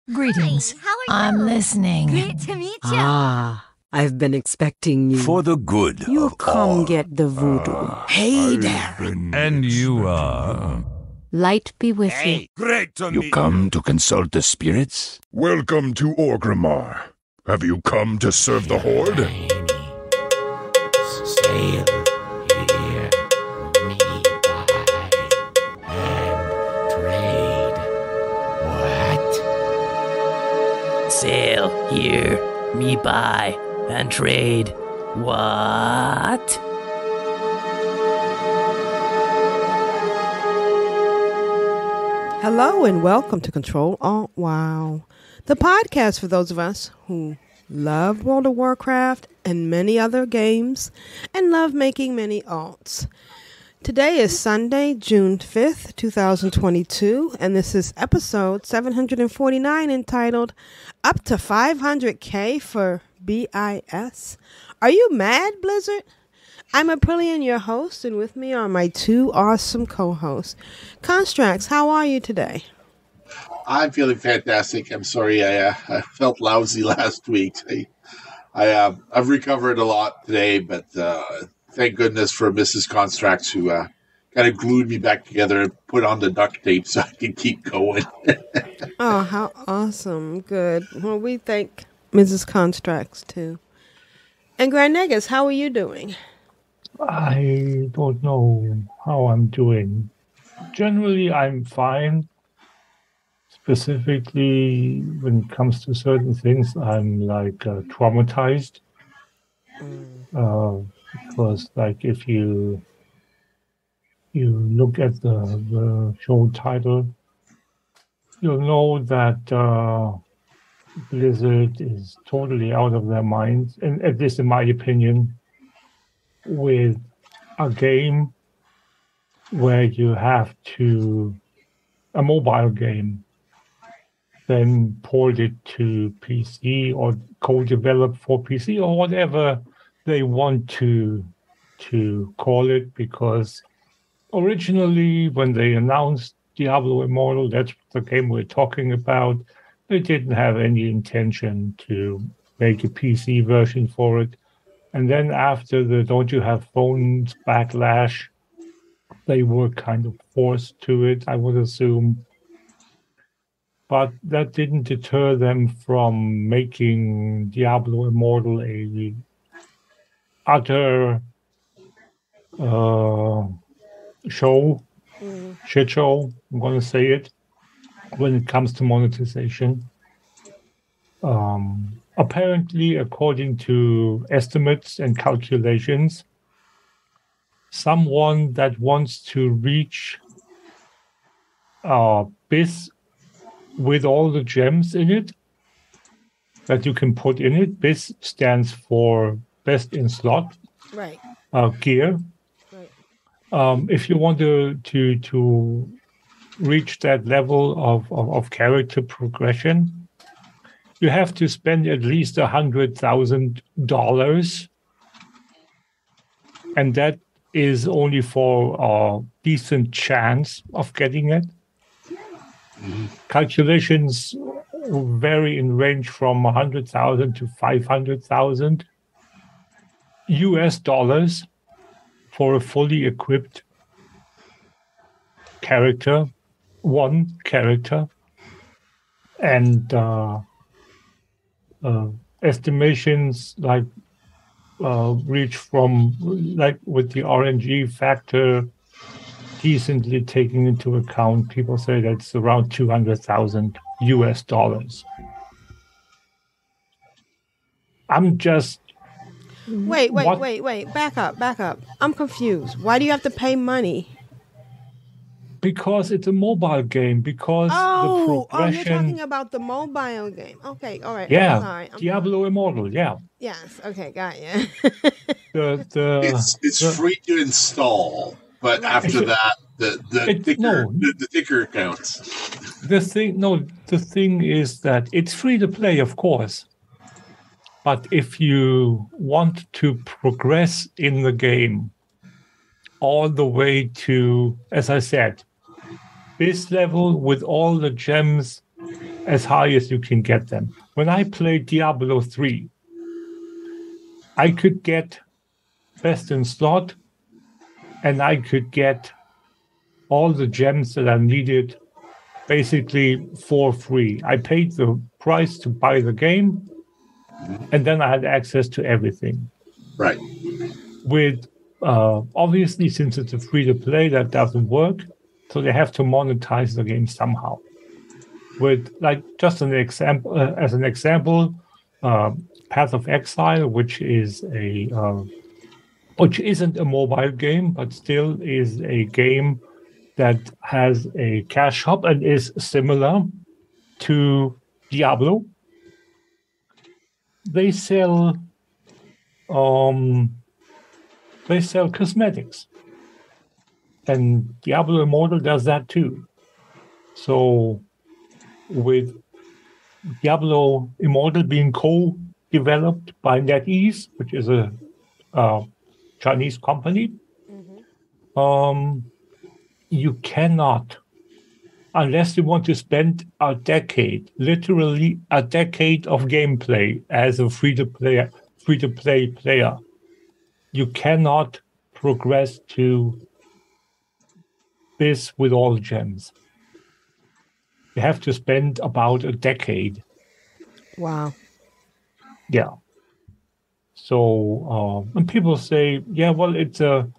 Greetings. Hi, how are you? I'm listening. Great to meet you. I've been expecting you. For the good You of come all. get the voodoo. Hey there. And you are? Light be with you. Great to You meet come to consult the spirits? Welcome to Orgrimmar. Have you come to serve the Horde? Sail here, me buy and trade. What? Sail here, me buy and trade. What? Hello and welcome to Ctrl Alt WoW, the podcast for those of us who love World of Warcraft and many other games and love making many alts. Today is Sunday, June 5th, 2022, and this is episode 749 entitled Up to 500k for BiS. Are you mad, Blizzard? I'm Aprillian, your host, and with me are my two awesome co-hosts. Constrax, how are you today? I'm feeling fantastic. I'm sorry I felt lousy last week. I've recovered a lot today, but thank goodness for Mrs. Constrax who kind of glued me back together and put on the duct tape so I can keep going. Oh, how awesome. Good. Well, we thank Mrs. Constrax, too. And Grand Negus, how are you doing? I don't know how I'm doing. Generally, I'm fine. Specifically, when it comes to certain things, I'm like traumatized. Because, like, if you look at the show title, you'll know that Blizzard is totally out of their minds, and at least in my opinion, with a game where you have to, a mobile game, then port it to PC or co-develop for PC or whatever they want to call it, because originally when they announced Diablo Immortal, that's the game we're talking about, they didn't have any intention to make a PC version for it. And then after the Don't You Have Phones backlash, they were kind of forced to it, I would assume. But that didn't deter them from making Diablo Immortal a utter shit show, I'm going to say it, when it comes to monetization. Apparently, according to estimates and calculations, someone that wants to reach BiS with all the gems in it that you can put in it. BiS stands for Best in Slot Right. Gear. Right. If you want to reach that level of character progression, you have to spend at least $100,000, and that is only for a decent chance of getting it. Calculations vary in range from 100,000 to 500,000 US dollars for a fully equipped character, one character, and estimations like reach from, like, with the RNG factor decently taken into account, people say that's around 200,000 US dollars. I'm just Wait. Back up. I'm confused. Why do you have to pay money? because it's a mobile game, because the progression. You're talking about the mobile game. Okay, all right. Yeah, I'm sorry. Diablo Immortal. Yeah. Yes. Okay, got you. It's free to install, but after that, the ticker counts. The thing is that it's free to play, of course. But if you want to progress in the game all the way to, as I said, BiS level with all the gems as high as you can get them. When I played Diablo 3, I could get best in slot, and I could get all the gems that I needed basically for free. I paid the price to buy the game, and then I had access to everything. Right. With obviously, since it's a free-to-play, that doesn't work, so they have to monetize the game somehow. With like just an example, as an example, Path of Exile, which isn't a mobile game, but still is a game that has a cash shop and is similar to Diablo. They sell cosmetics, and Diablo Immortal does that too. So, with Diablo Immortal being co-developed by NetEase, which is a Chinese company, you cannot, unless you want to spend a decade, literally a decade of gameplay as a free-to-play player, you cannot progress to BiS with all gems. You have to spend about a decade. Wow. Yeah. So, and people say, yeah, well, it's the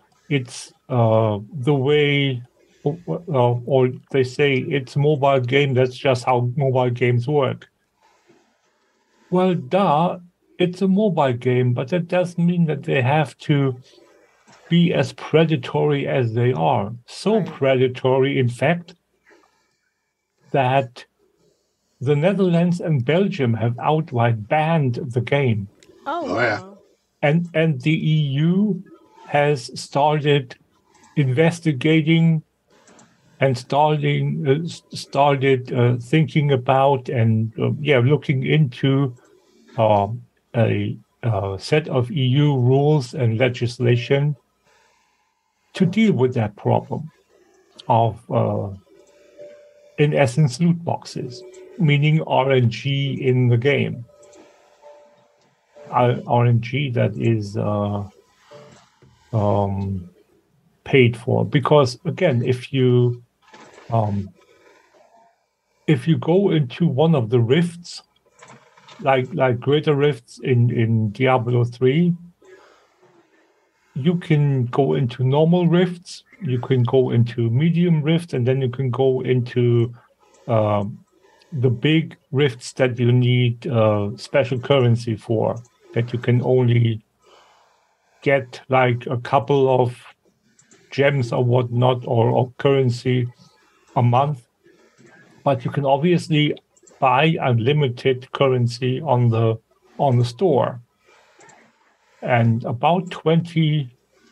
way, or they say it's a mobile game. That's just how mobile games work. Well, duh, it's a mobile game, but that doesn't mean that they have to be as predatory as they are. So Right. predatory, in fact, that the Netherlands and Belgium have outright banned the game. Oh, yeah. wow. And the EU has started investigating and started thinking about and looking into a set of EU rules and legislation to deal with that problem of, in essence, loot boxes, meaning RNG in the game. RNG that is paid for, because again, if you go into one of the rifts, like greater rifts in Diablo 3, you can go into normal rifts, you can go into medium rifts, and then you can go into the big rifts that you need special currency for, that you can only get like a couple of gems or whatnot, or currency a month. But you can obviously buy unlimited currency on the store. And about $20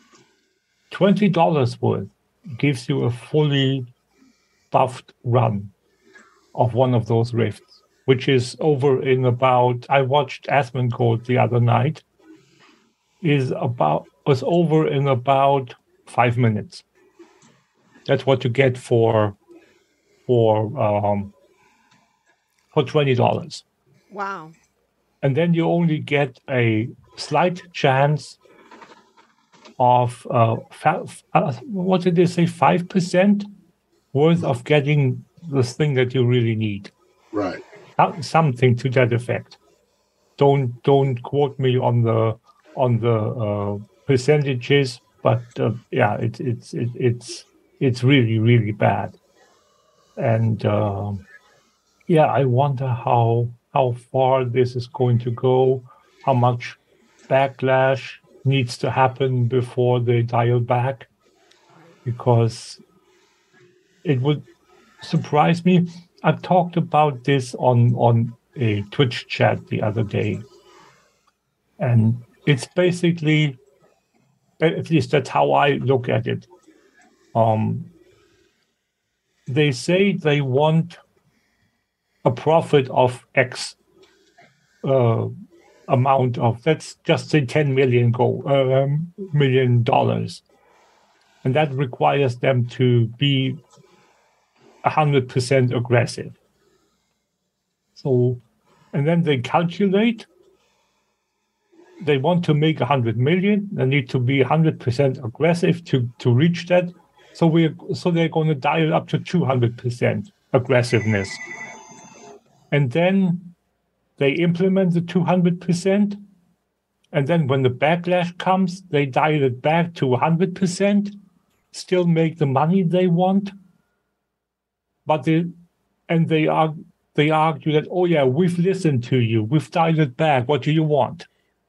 worth gives you a fully buffed run of one of those rifts, which is over in about, I watched Asmongold the other night, was over in about 5 minutes. That's what you get for $20. Wow. And then you only get a slight chance of what did they say, 5% worth of getting this thing that you really need. Right. Something to that effect. Don't quote me on the percentages, but yeah, it's really, really bad. And yeah, I wonder how far this is going to go, how much backlash needs to happen before they dial back, because it would surprise me. I talked about this on a Twitch chat the other day, and it's basically, at least that's how I look at it. They say they want a profit of X amount of, let's just say $10 million million dollars, and that requires them to be 100% aggressive. So, and then they calculate. They want to make 100 million. They need to be 100% aggressive to reach that. So they're going to dial up to 200% aggressiveness. And then they implement the 200%. And then when the backlash comes, they dial it back to 100%, still make the money they want. But they argue that, oh yeah, we've listened to you. We've dialed it back. What do you want?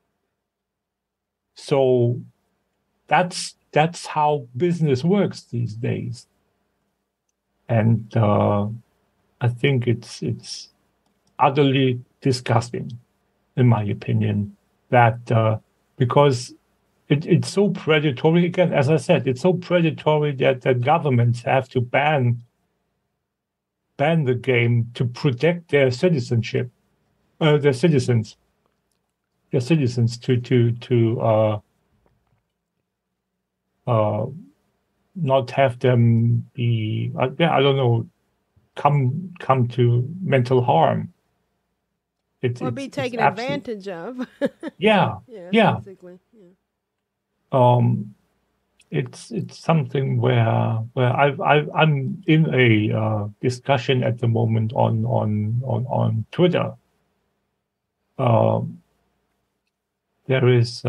So that's how business works these days. And I think it's utterly disgusting, in my opinion, that because it's so predatory. Again, as I said, it's so predatory that governments have to ban the game to protect their citizenship, their citizens to not have them be, I don't know, come to mental harm. Or be taken advantage of. Yeah. Basically. Yeah. It's something where I'm in a discussion at the moment on Twitter. There is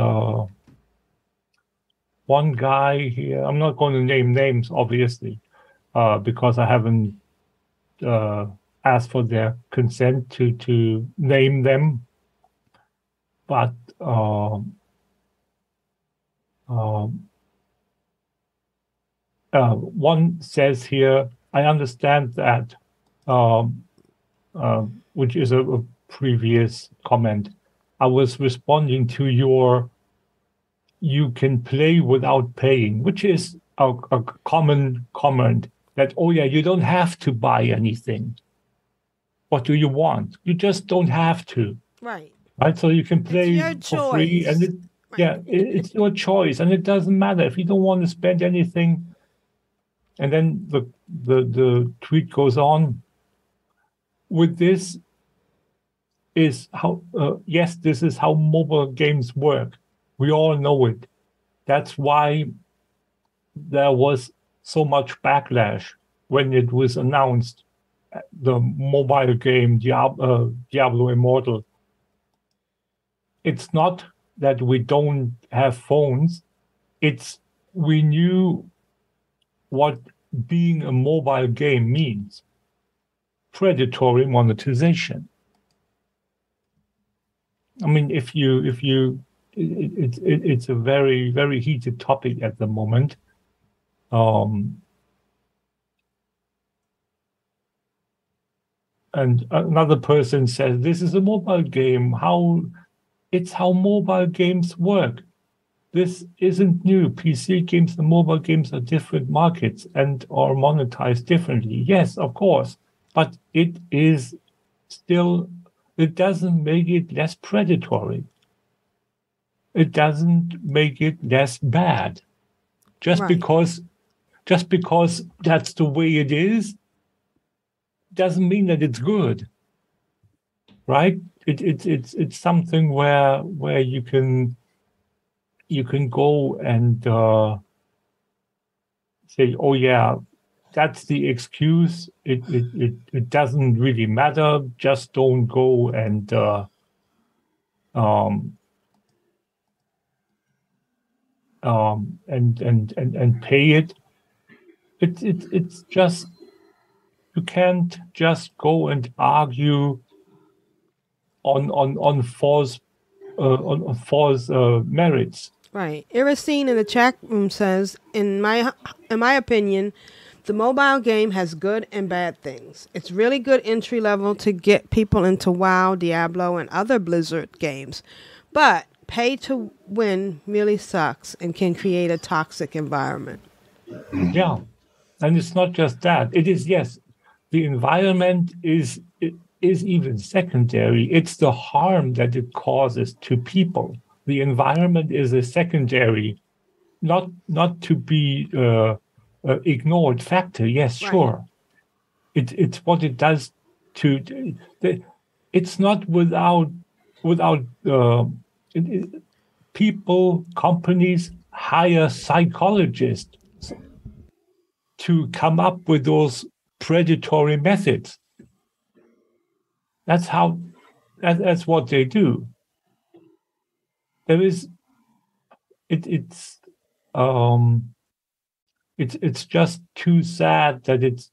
one guy here. I'm not going to name names, obviously, because I haven't asked for their consent to name them. But one says here, I understand that, which is a previous comment. I was responding to your "you can play without paying," which is a common comment that, oh yeah, you don't have to buy anything. What do you want? You just don't have to. Right. Right. So you can play for free, and it's your choice, and it doesn't matter if you don't want to spend anything. And then the tweet goes on. With this is how yes, this is how mobile games work. We all know it. That's why there was so much backlash when it was announced, the mobile game Diablo Immortal. It's not that we don't have phones. It's we knew what being a mobile game means. Predatory monetization. I mean, it's a very, very heated topic at the moment. And another person says, this is a mobile game. It's how mobile games work. This isn't new. PC games and mobile games are different markets and are monetized differently. Yes, of course. But it is still, it doesn't make it less predatory. It doesn't make it less bad. Just because that's the way it is, doesn't mean that it's good. Right? It's something where you can go and say, oh yeah, that's the excuse. It doesn't really matter. Just don't go and pay it. It's just, you can't just go and argue on false merits. Right. Iracine in the chat room says, in my opinion, the mobile game has good and bad things. It's really good entry level to get people into WoW, Diablo, and other Blizzard games. But pay to win really sucks and can create a toxic environment. Yeah. And it's not just that. It is, yes, the environment is even secondary. It's the harm that it causes to people. The environment is a secondary, not to be ignored factor. Yes, sure. It's what it does to it's not without people, companies hire psychologists to come up with those predatory methods. That's what they do. It's just too sad that it's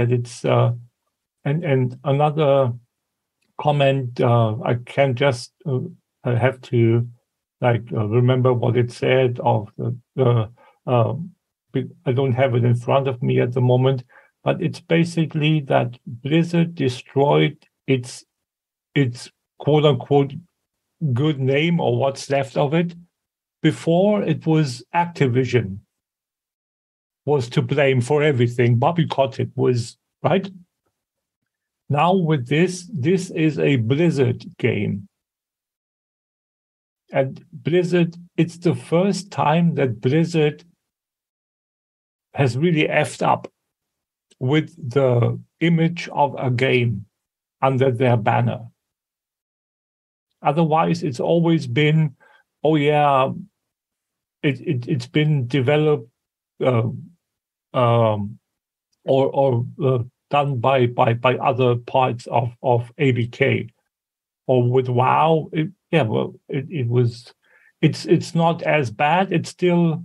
and another comment, I can just I have to remember what it said of the I don't have it in front of me at the moment, but it's basically that Blizzard destroyed its quote unquote good name, or what's left of it. Before, it was Activision was to blame for everything. Bobby Kotick was, right? Now with this is a Blizzard game. And Blizzard, it's the first time that Blizzard has really effed up with the image of a game under their banner. Otherwise, it's always been, oh yeah, it's been developed or done by other parts of ABK, or with WoW. It's not as bad. It's still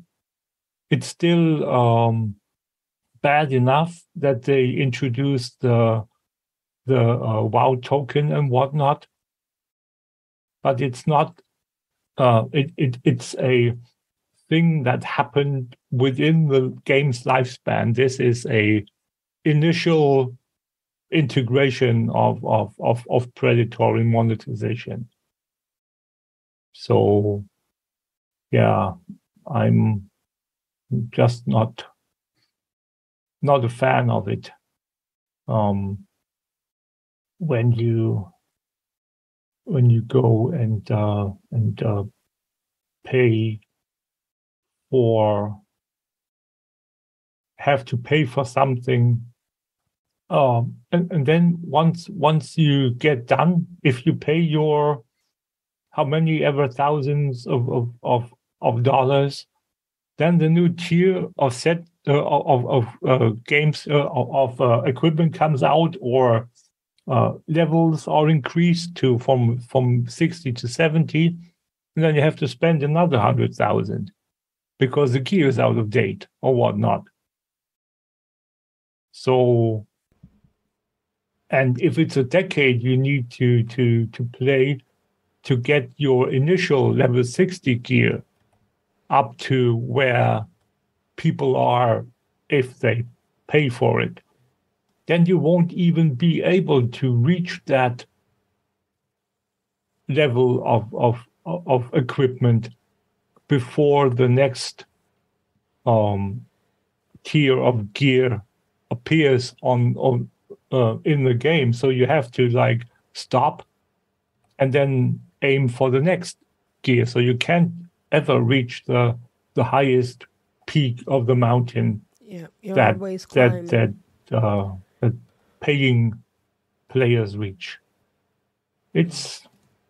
bad enough that they introduced the WoW token and whatnot. But it's not. It's a thing that happened within the game's lifespan. This is a initial integration of predatory monetization. So, yeah, I'm just not a fan of it. When you go and have to pay for something, and then once you get done, if you pay your how many ever thousands of dollars, then the new tier of games of equipment comes out, or levels are increased from 60 to 70, and then you have to spend another 100,000 because the gear is out of date or whatnot. So, and if it's a decade, you need to play to get your initial level 60 gear up to where people are if they pay for it. Then you won't even be able to reach that level of equipment before the next tier of gear appears on in the game. So you have to stop and then aim for the next gear. So you can't ever reach the highest peak of the mountain. Yeah, you're always climbing. That paying players reach. It's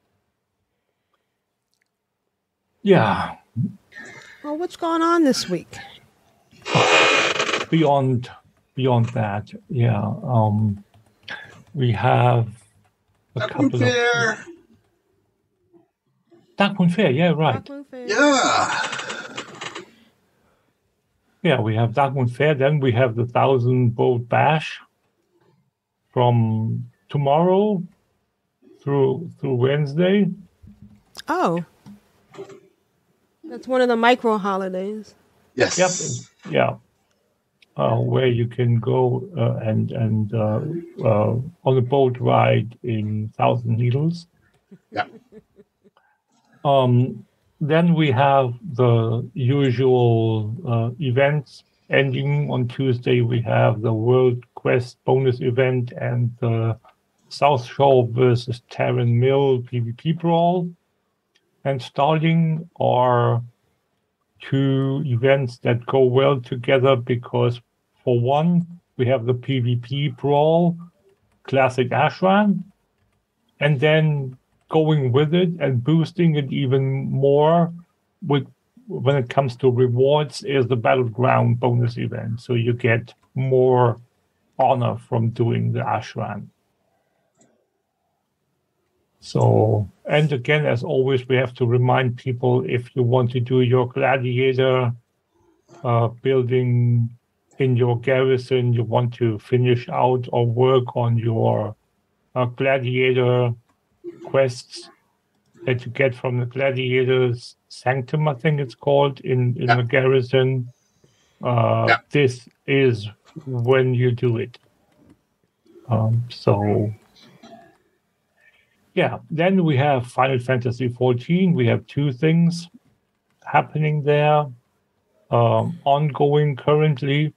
yeah. Well, what's going on this week? Beyond that, yeah. We have a couple of Darkmoon Fair, yeah, right. Yeah, we have Darkmoon Fair. Then we have the 1,000 Bolt Bash from tomorrow through Wednesday. Oh, that's one of the micro holidays. Yes. Yep. Yeah. Where you can go and on a boat ride in Thousand Needles. Yeah. Then we have the usual events. Ending on Tuesday, we have the World Quest bonus event and the South Shore versus Terran Mill PvP brawl. And starting are two events that go well together because, for one, we have the PvP brawl, Classic Ashran, and then going with it and boosting it even more when it comes to rewards is the Battleground bonus event. So you get more honor from doing the Ashran. So, and again, as always, we have to remind people, if you want to do your gladiator building in your garrison, you want to finish out or work on your gladiator quests that you get from the gladiators sanctum, I think it's called, in the garrison. This is when you do it. So yeah, then we have Final Fantasy XIV. We have two things happening there. Ongoing currently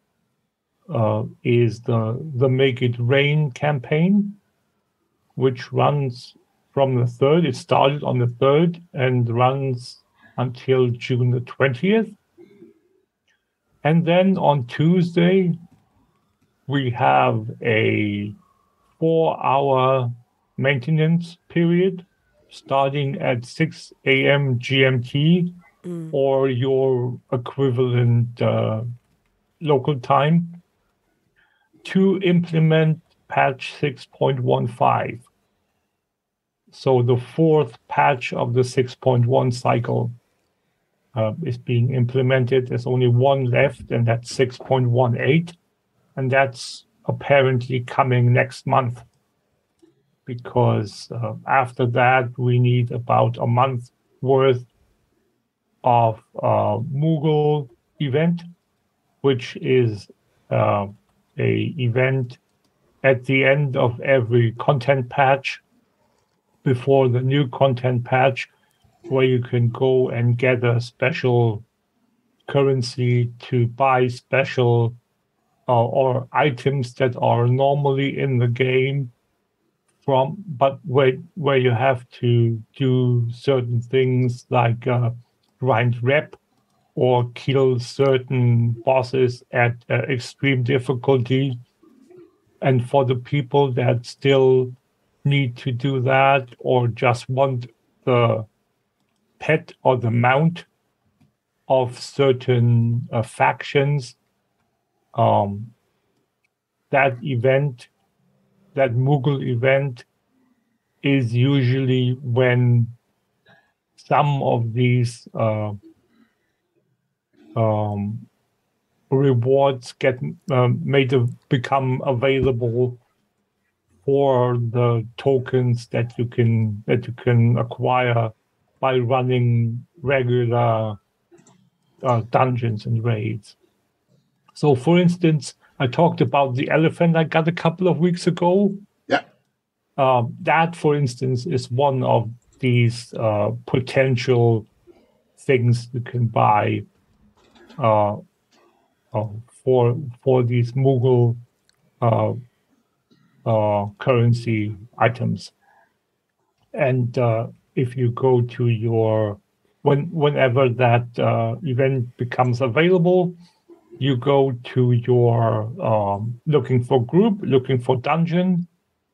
is the Make It Rain campaign, which runs from the 3rd. It started on the 3rd and runs until June the 20th. And then on Tuesday, we have a 4-hour maintenance period starting at 6 a.m. GMT or your equivalent local time to implement patch 6.15. So the 4th patch of the 6.1 cycle is being implemented. There's only one left, and that's 6.18. And that's apparently coming next month, because after that, we need about a month worth of Moogle event, which is a event at the end of every content patch before the new content patch, where you can go and gather special currency to buy special or items that are normally in the game but where you have to do certain things like grind rep or kill certain bosses at extreme difficulty. And for the people that still need to do that or just want the pet or the mount of certain factions, that event, that Moogle event, is usually when some of these rewards get become available for the tokens that you can acquire by running regular dungeons and raids. So, for instance, I talked about the elephant I got a couple of weeks ago. Yeah. That, for instance, is one of these potential things you can buy for these Moogle currency items. And if you go to your whenever that event becomes available, you go to your looking for group, looking for dungeon,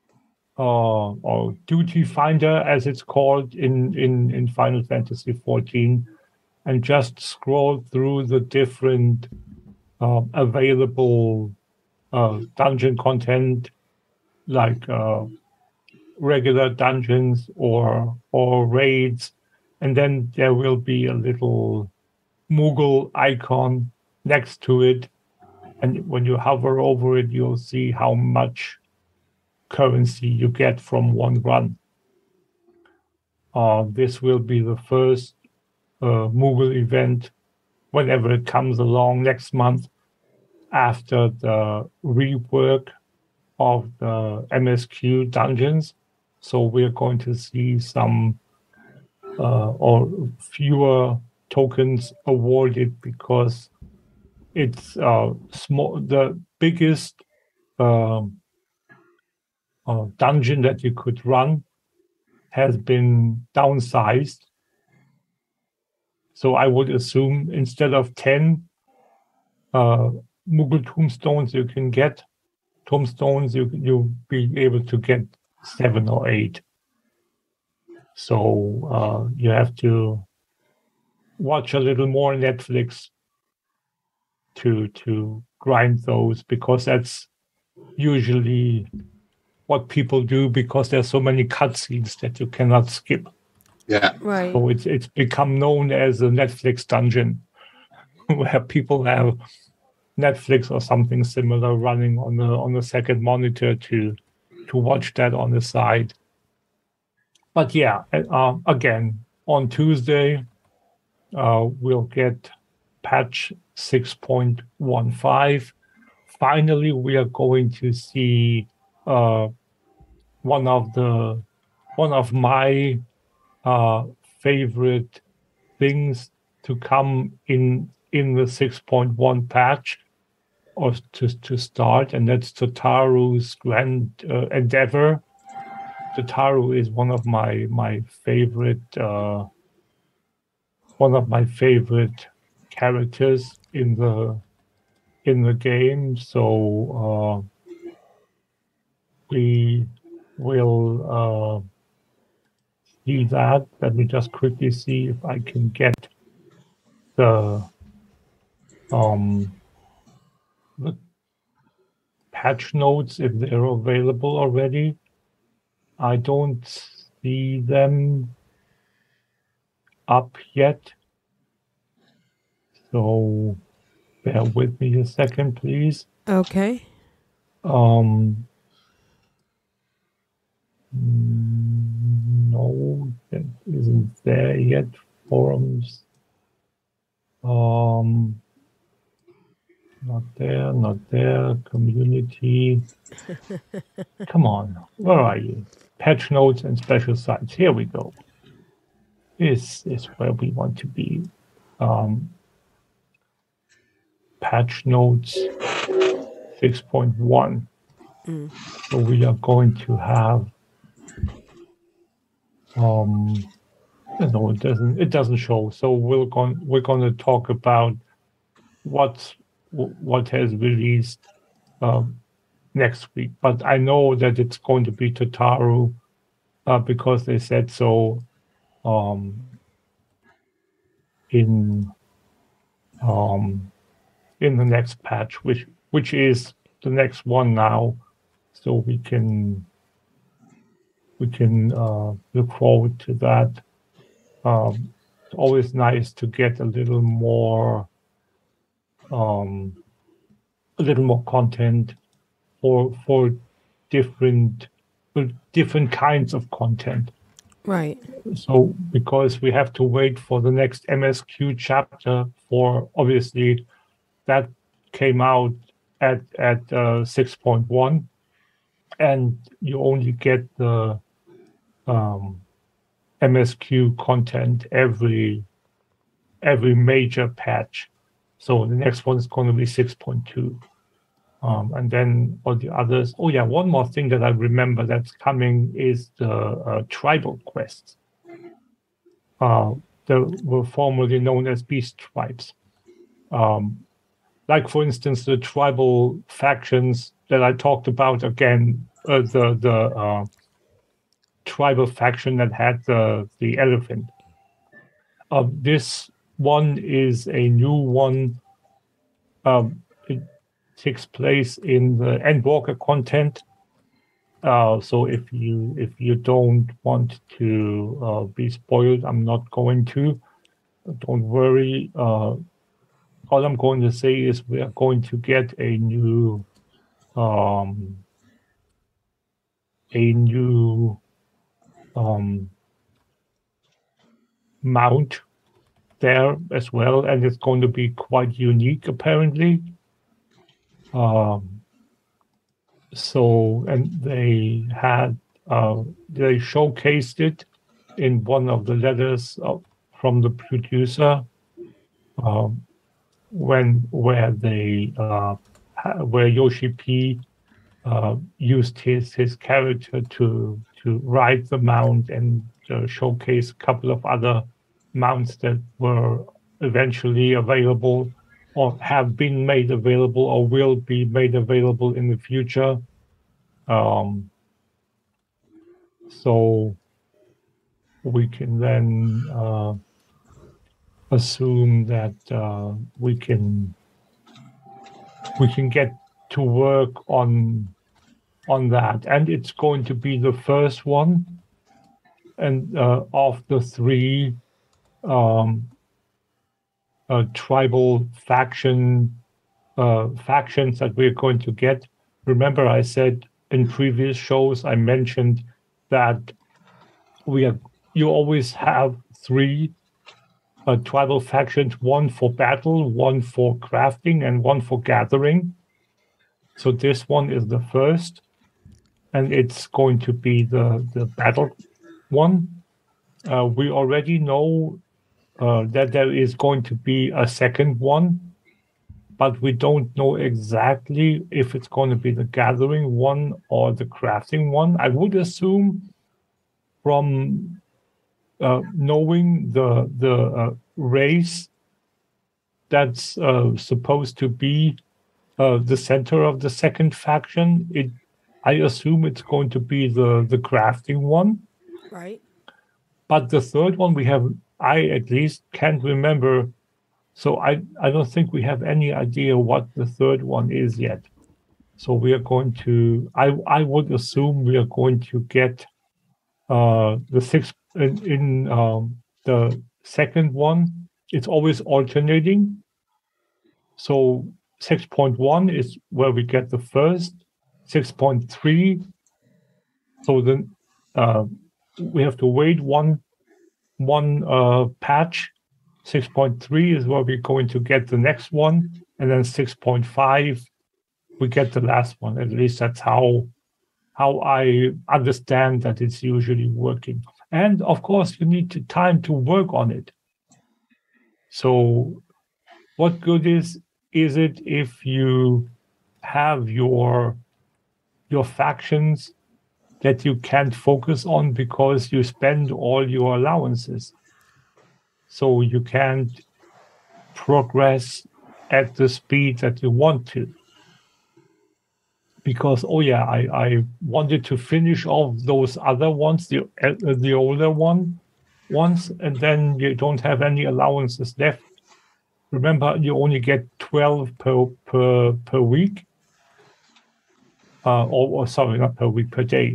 or duty finder, as it's called in Final Fantasy XIV, and just scroll through the different available dungeon content, like regular dungeons or raids, and then there will be a little Moogle icon next to it, and when you hover over it, you'll see how much currency you get from one run. This will be the first Moogle event whenever it comes along next month, after the rework of the MSQ dungeons. So we're going to see some or fewer tokens awarded, because it's small. The biggest dungeon that you could run has been downsized. So I would assume instead of 10 Moogle tombstones you can get, you'll be able to get 7 or 8. So you have to watch a little more Netflix to grind those, because that's usually what people do, because there's so many cutscenes that you cannot skip. Yeah. Right. So it's become known as a Netflix dungeon, where people have Netflix or something similar running on the second monitor to watch that on the side. But yeah, again, on Tuesday, we'll get patch 6.15. Finally, we are going to see one of my favorite things to come in the 6.1 patch, or to start, and that's Totaru's Grand Endeavor. Totaru is one of my favorite characters in the game. So we will see that. Let me just quickly see if I can get the patch notes, if they're available already. I don't see them up yet. So bear with me a second, please. Okay. No, that isn't there yet. Forums. Not there. Community. Come on, where are you? Patch notes and special sites. Here we go. This is where we want to be. Patch notes 6.1. So we are going to have no, it doesn't show. So we're going to talk about what has released next week. But I know that it's going to be Totaru because they said so in the next patch, which is the next one now. So we can look forward to that. It's always nice to get a little more content for different kinds of content. Right. So because we have to wait for the next MSQ chapter, for obviously that came out at 6.1, and you only get the MSQ content every major patch. So the next one is going to be 6.2. And then all the others. Oh yeah, one more thing that I remember that's coming is the tribal quests. They were formerly known as beast tribes. Like for instance, the tribal factions that I talked about again, the tribal faction that had the elephant. This one is a new one. It takes place in the Endwalker content. So if you don't want to be spoiled, I'm not going to. Don't worry. All I'm going to say is we are going to get a new mount there as well, and it's going to be quite unique apparently. So, and they showcased it in one of the letters from the producer, where Yoshi P used his character to ride the mount and showcase a couple of other mounts that were eventually available, or have been made available, or will be made available in the future. So we can then assume that we can get to work on that, and it's going to be the first one, and of the three tribal factions that we're going to get. Remember, I said in previous shows, I mentioned that you always have three tribal factions, one for battle, one for crafting, and one for gathering. So this one is the first, and it's going to be the battle one. We already know that there is going to be a second one, but we don't know exactly if it's going to be the gathering one or the crafting one. I would assume from knowing the race that's supposed to be the center of the second faction, I assume it's going to be the crafting one. Right. But the third one I at least can't remember. So I don't think we have any idea what the third one is yet. So we are going to, I would assume we are going to get the sixth in the second one. It's always alternating. So 6.1 is where we get the first, 6.3. So then we have to wait one patch. 6.3 is where we're going to get the next one, and then 6.5 we get the last one. At least that's how I understand that it's usually working. And of course, you need time to work on it. So what good is it if you have your factions that you can't focus on because you spend all your allowances? So you can't progress at the speed that you want to. Because, I wanted to finish off those other ones, the older ones, and then you don't have any allowances left. Remember, you only get 12 per week. Or sorry, not per week, per day.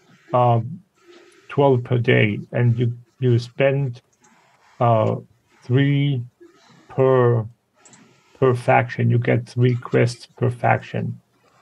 12 per day, and you spend 3 per faction. You get 3 quests per faction.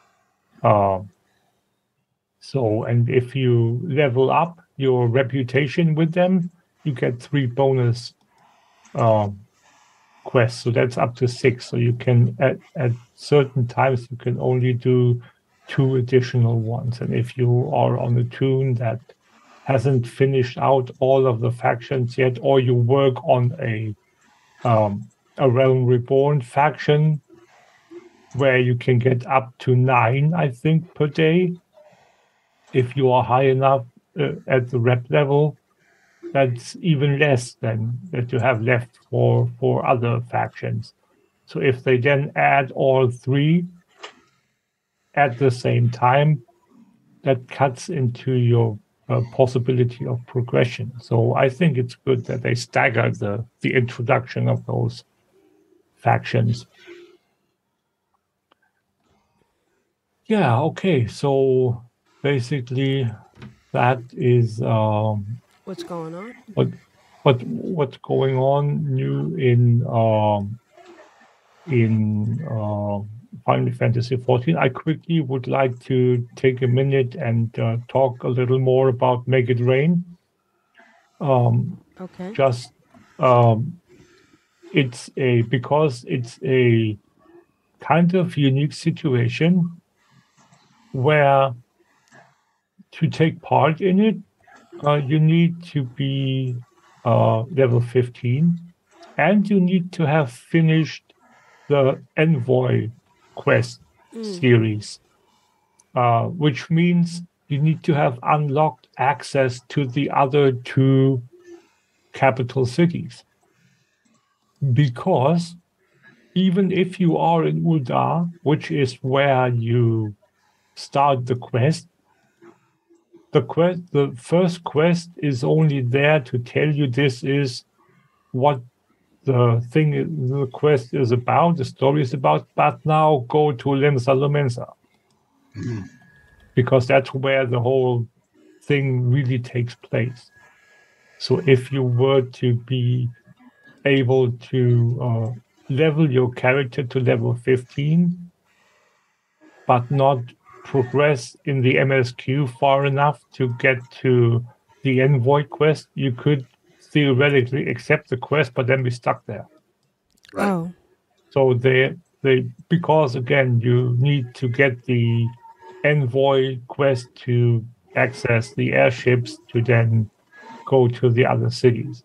So, and if you level up your reputation with them, you get 3 bonus quests. So that's up to 6. So you can at certain times you can only do 2 additional ones. And if you are on a toon that hasn't finished out all of the factions yet, or you work on a Realm Reborn faction where you can get up to 9, I think, per day. If you are high enough at the rep level, that's even less than that you have left for other factions. So if they then add all 3 at the same time, that cuts into your possibility of progression. So I think it's good that they stagger the introduction of those factions. Yeah, okay. So basically that is what's going on? What's going on new in Final Fantasy XIV. I quickly would like to take a minute and talk a little more about Make It Rain. Okay. Just because it's a kind of unique situation where to take part in it, you need to be level 15, and you need to have finished the Envoy quest series, which means you need to have unlocked access to the other 2 capital cities. Because even if you are in Uldar, which is where you start the quest, the first quest is only there to tell you this is what the quest is about, the story is about, but now go to Limsa Lumensa. Because that's where the whole thing really takes place. So if you were to be able to level your character to level 15, but not progress in the MSQ far enough to get to the Envoy quest, you could theoretically accept the quest, but then be stuck there. Right. Oh, So they because again you need to get the Envoy quest to access the airships to then go to the other cities.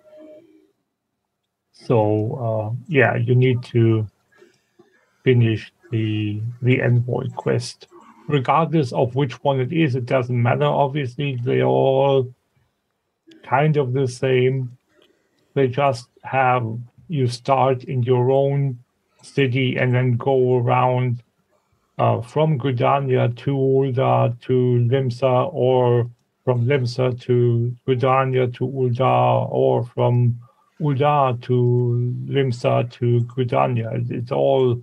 So you need to finish the Envoy quest. Regardless of which one it is, it doesn't matter. Obviously, they're all kind of the same. They just have you start in your own city and then go around from Gridania to Ul'dah to Limsa, or from Limsa to Gridania to Ul'dah, or from Ul'dah to Limsa to Gridania. It's all,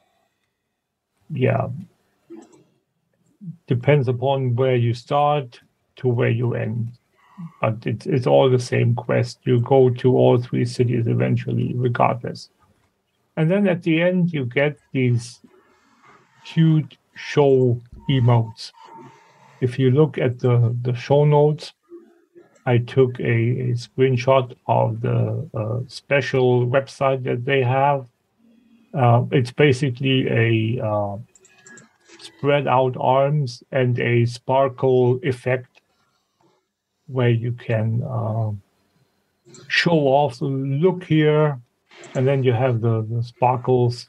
depends upon where you start to where you end. But it's all the same quest. You go to all three cities eventually, regardless. And then at the end, you get these cute show emotes. If you look at the show notes, I took a screenshot of the special website that they have. It's basically a spread out arms and a sparkle effect where you can show off, look here, and then you have the sparkles.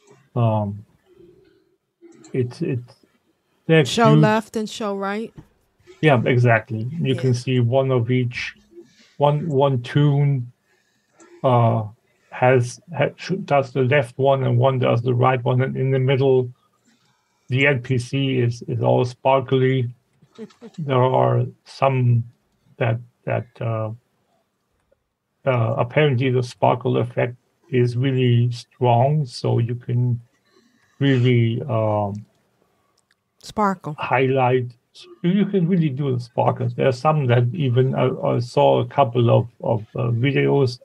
It's they're show cute. left and show right. Yeah, exactly. You Yeah. can see one of each. One tune does the left one and one does the right one, and in the middle, the NPC is all sparkly. There are some that apparently the sparkle effect is really strong, so you can really Sparkle. highlight. You can really do the sparkles. There are some that even I saw a couple of videos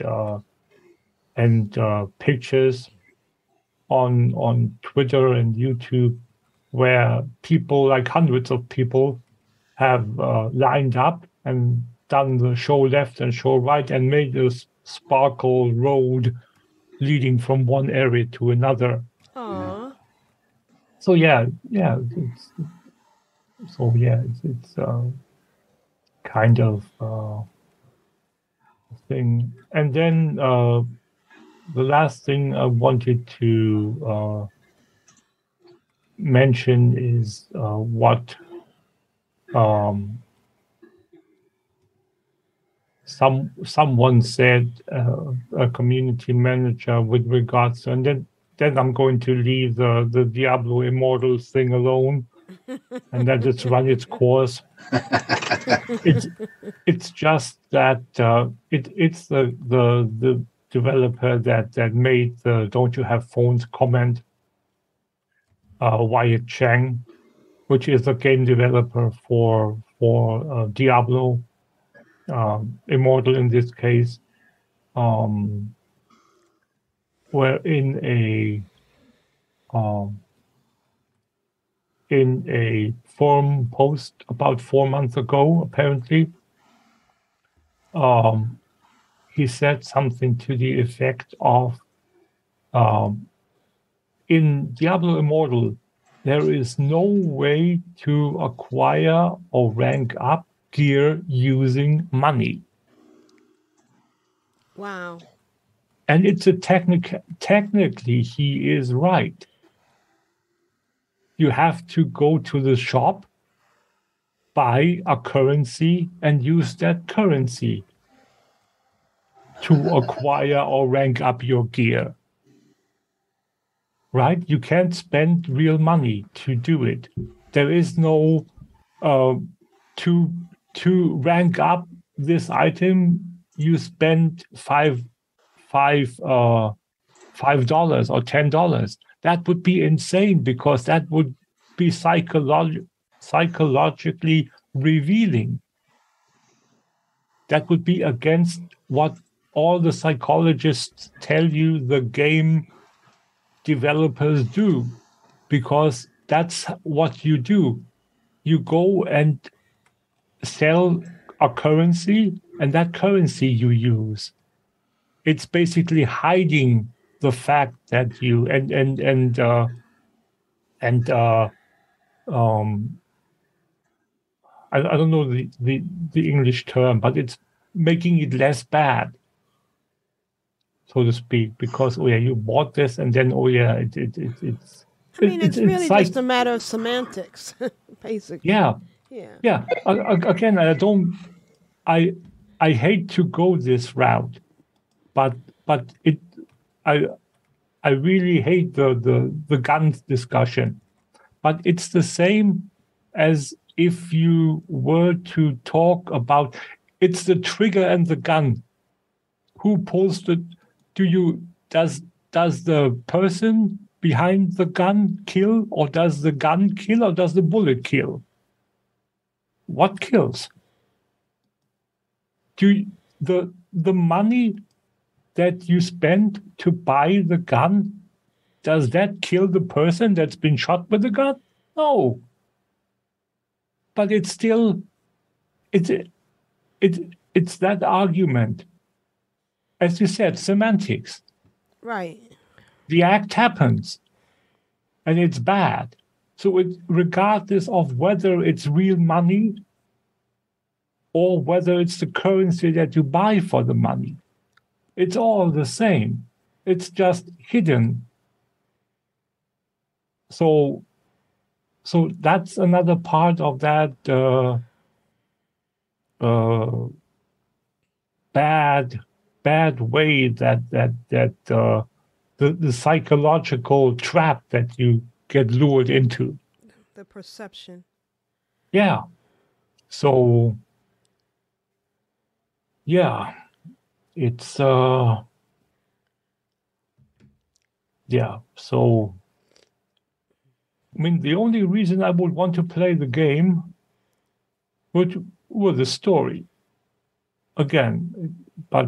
and pictures on Twitter and YouTube where people, like hundreds of people, have lined up and done the show left and show right and made this sparkle road leading from one area to another. Aww. So it's kind of thing. And then the last thing I wanted to mention is what someone said, a community manager, with regards to, and then I'm going to leave the Diablo Immortal thing alone and let it run its course. It's just that it's the developer that made the "Don't you have phones" comment, Wyatt Cheng, which is a game developer for Diablo Immortal in this case, where in a forum post about 4 months ago, apparently, he said something to the effect of, in Diablo Immortal, there is no way to acquire or rank up gear using money. Wow. And it's technically he is right. You have to go to the shop, buy a currency, and use that currency to acquire or rank up your gear. Right? You can't spend real money to do it. There is no to rank up this item, you spend $5 or $10. That would be insane because that would be psychologically revealing. That would be against what all the psychologists tell you the game developers do, because that's what you do. You go and sell a currency, and that currency you use. It's basically hiding the fact that you I don't know the English term, but it's making it less bad, so to speak, because you bought this, and then it's. I mean, it's really like, just a matter of semantics, basically. Yeah. Yeah. Again, I hate to go this route, but I really hate the guns discussion. But it's the same as if you were to talk about, it's the trigger and the gun. Who pulls does the person behind the gun kill, or does the gun kill, or does the bullet kill? What kills? The money that you spend to buy the gun, does that kill the person that's been shot with the gun? No. But it's still, it's that argument. As you said, semantics. Right. The act happens, and it's bad. So regardless of whether it's real money or whether it's the currency that you buy for the money, it's all the same. It's just hidden. So that's another part of that bad way that the psychological trap that you get lured into. The perception. Yeah. So yeah, it's so I mean, the only reason I would want to play the game was the story. Again, but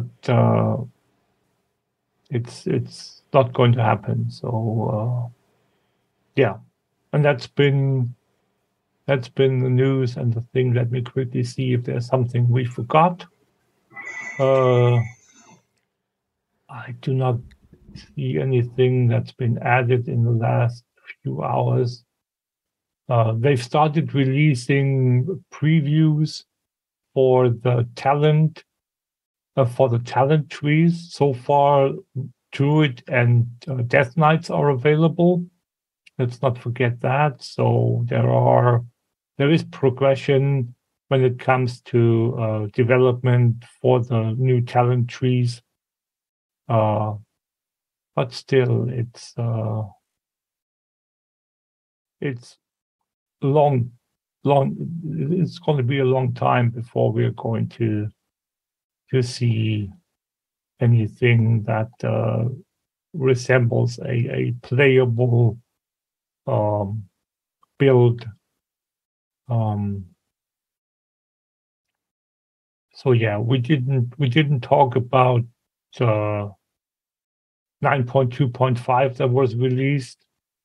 it's not going to happen. So and that's been the news and the thing. Let me quickly see if there's something we forgot. I do not see anything that's been added in the last few hours. They've started releasing previews for the talent trees. So far, Druid and Death Knights are available. Let's not forget that. So there is progression when it comes to development for the new talent trees. But still, it's long. It's going to be a long time before we're going to see anything that resembles a playable build. So yeah, we didn't talk about 9.2.5 that was released.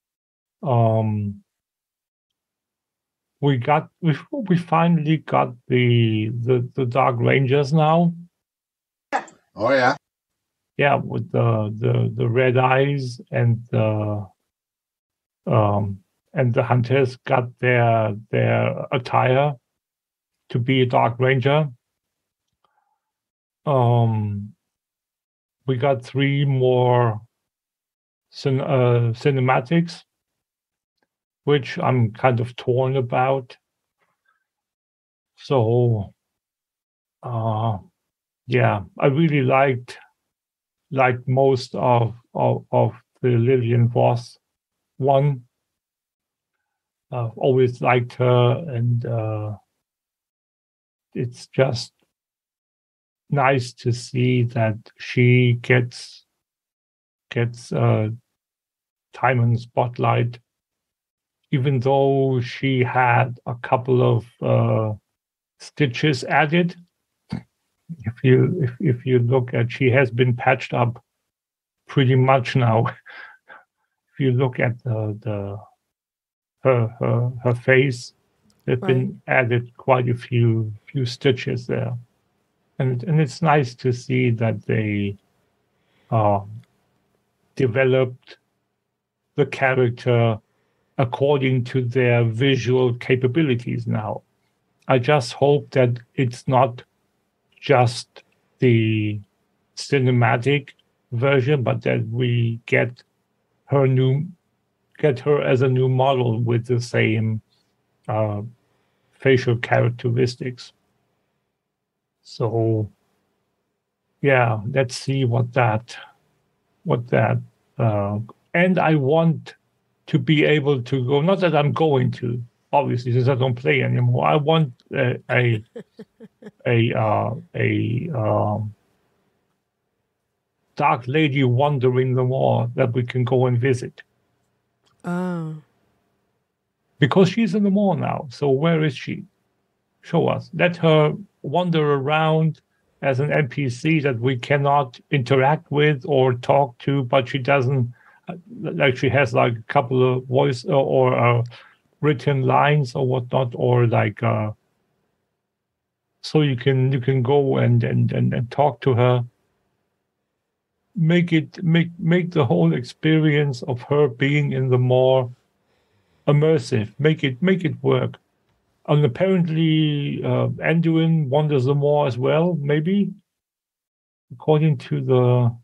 We finally got the Dark Rangers now. Oh yeah. Yeah, with the red eyes and the hunters got their attire to be a Dark Ranger. We got 3 more cinematics, which I'm kind of torn about. So, yeah, I really liked most of the Lillian Voss one. I've always liked her, and it's just nice to see that she gets time in the spotlight, even though she had a couple of stitches added. If you look at, she has been patched up pretty much now. If you look at her face, there's been added quite a few stitches there, and it's nice to see that they developed the character according to their visual capabilities now. I just hope that it's not just the cinematic version, but that we get her as a new model with the same facial characteristics. So yeah, let's see what that and I want to be able to go, not that I'm going to, obviously, since I don't play anymore. I want a dark lady wandering the mall that we can go and visit. Oh. Because she's in the mall now. So where is she? Show us. Let her wander around as an NPC that we cannot interact with or talk to, but she doesn't, like she has like a couple of voice or written lines or whatnot, or like so you can go and talk to her. Make the whole experience of her being in the mall immersive. Make it work. And apparently, Anduin wanders the mall as well. Maybe, according to the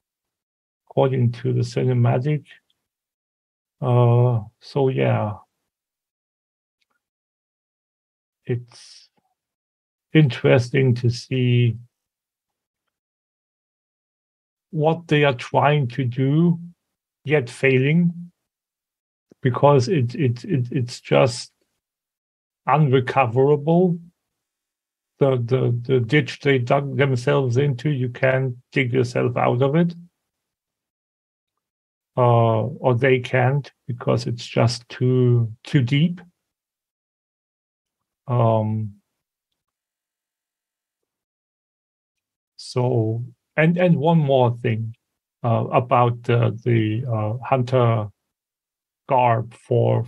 cinematic. So yeah, it's interesting to see what they are trying to do, yet failing, because it's just unrecoverable. The ditch they dug themselves into, you can't dig yourself out of it, or they can't, because it's just too deep. So, and one more thing about the hunter garb for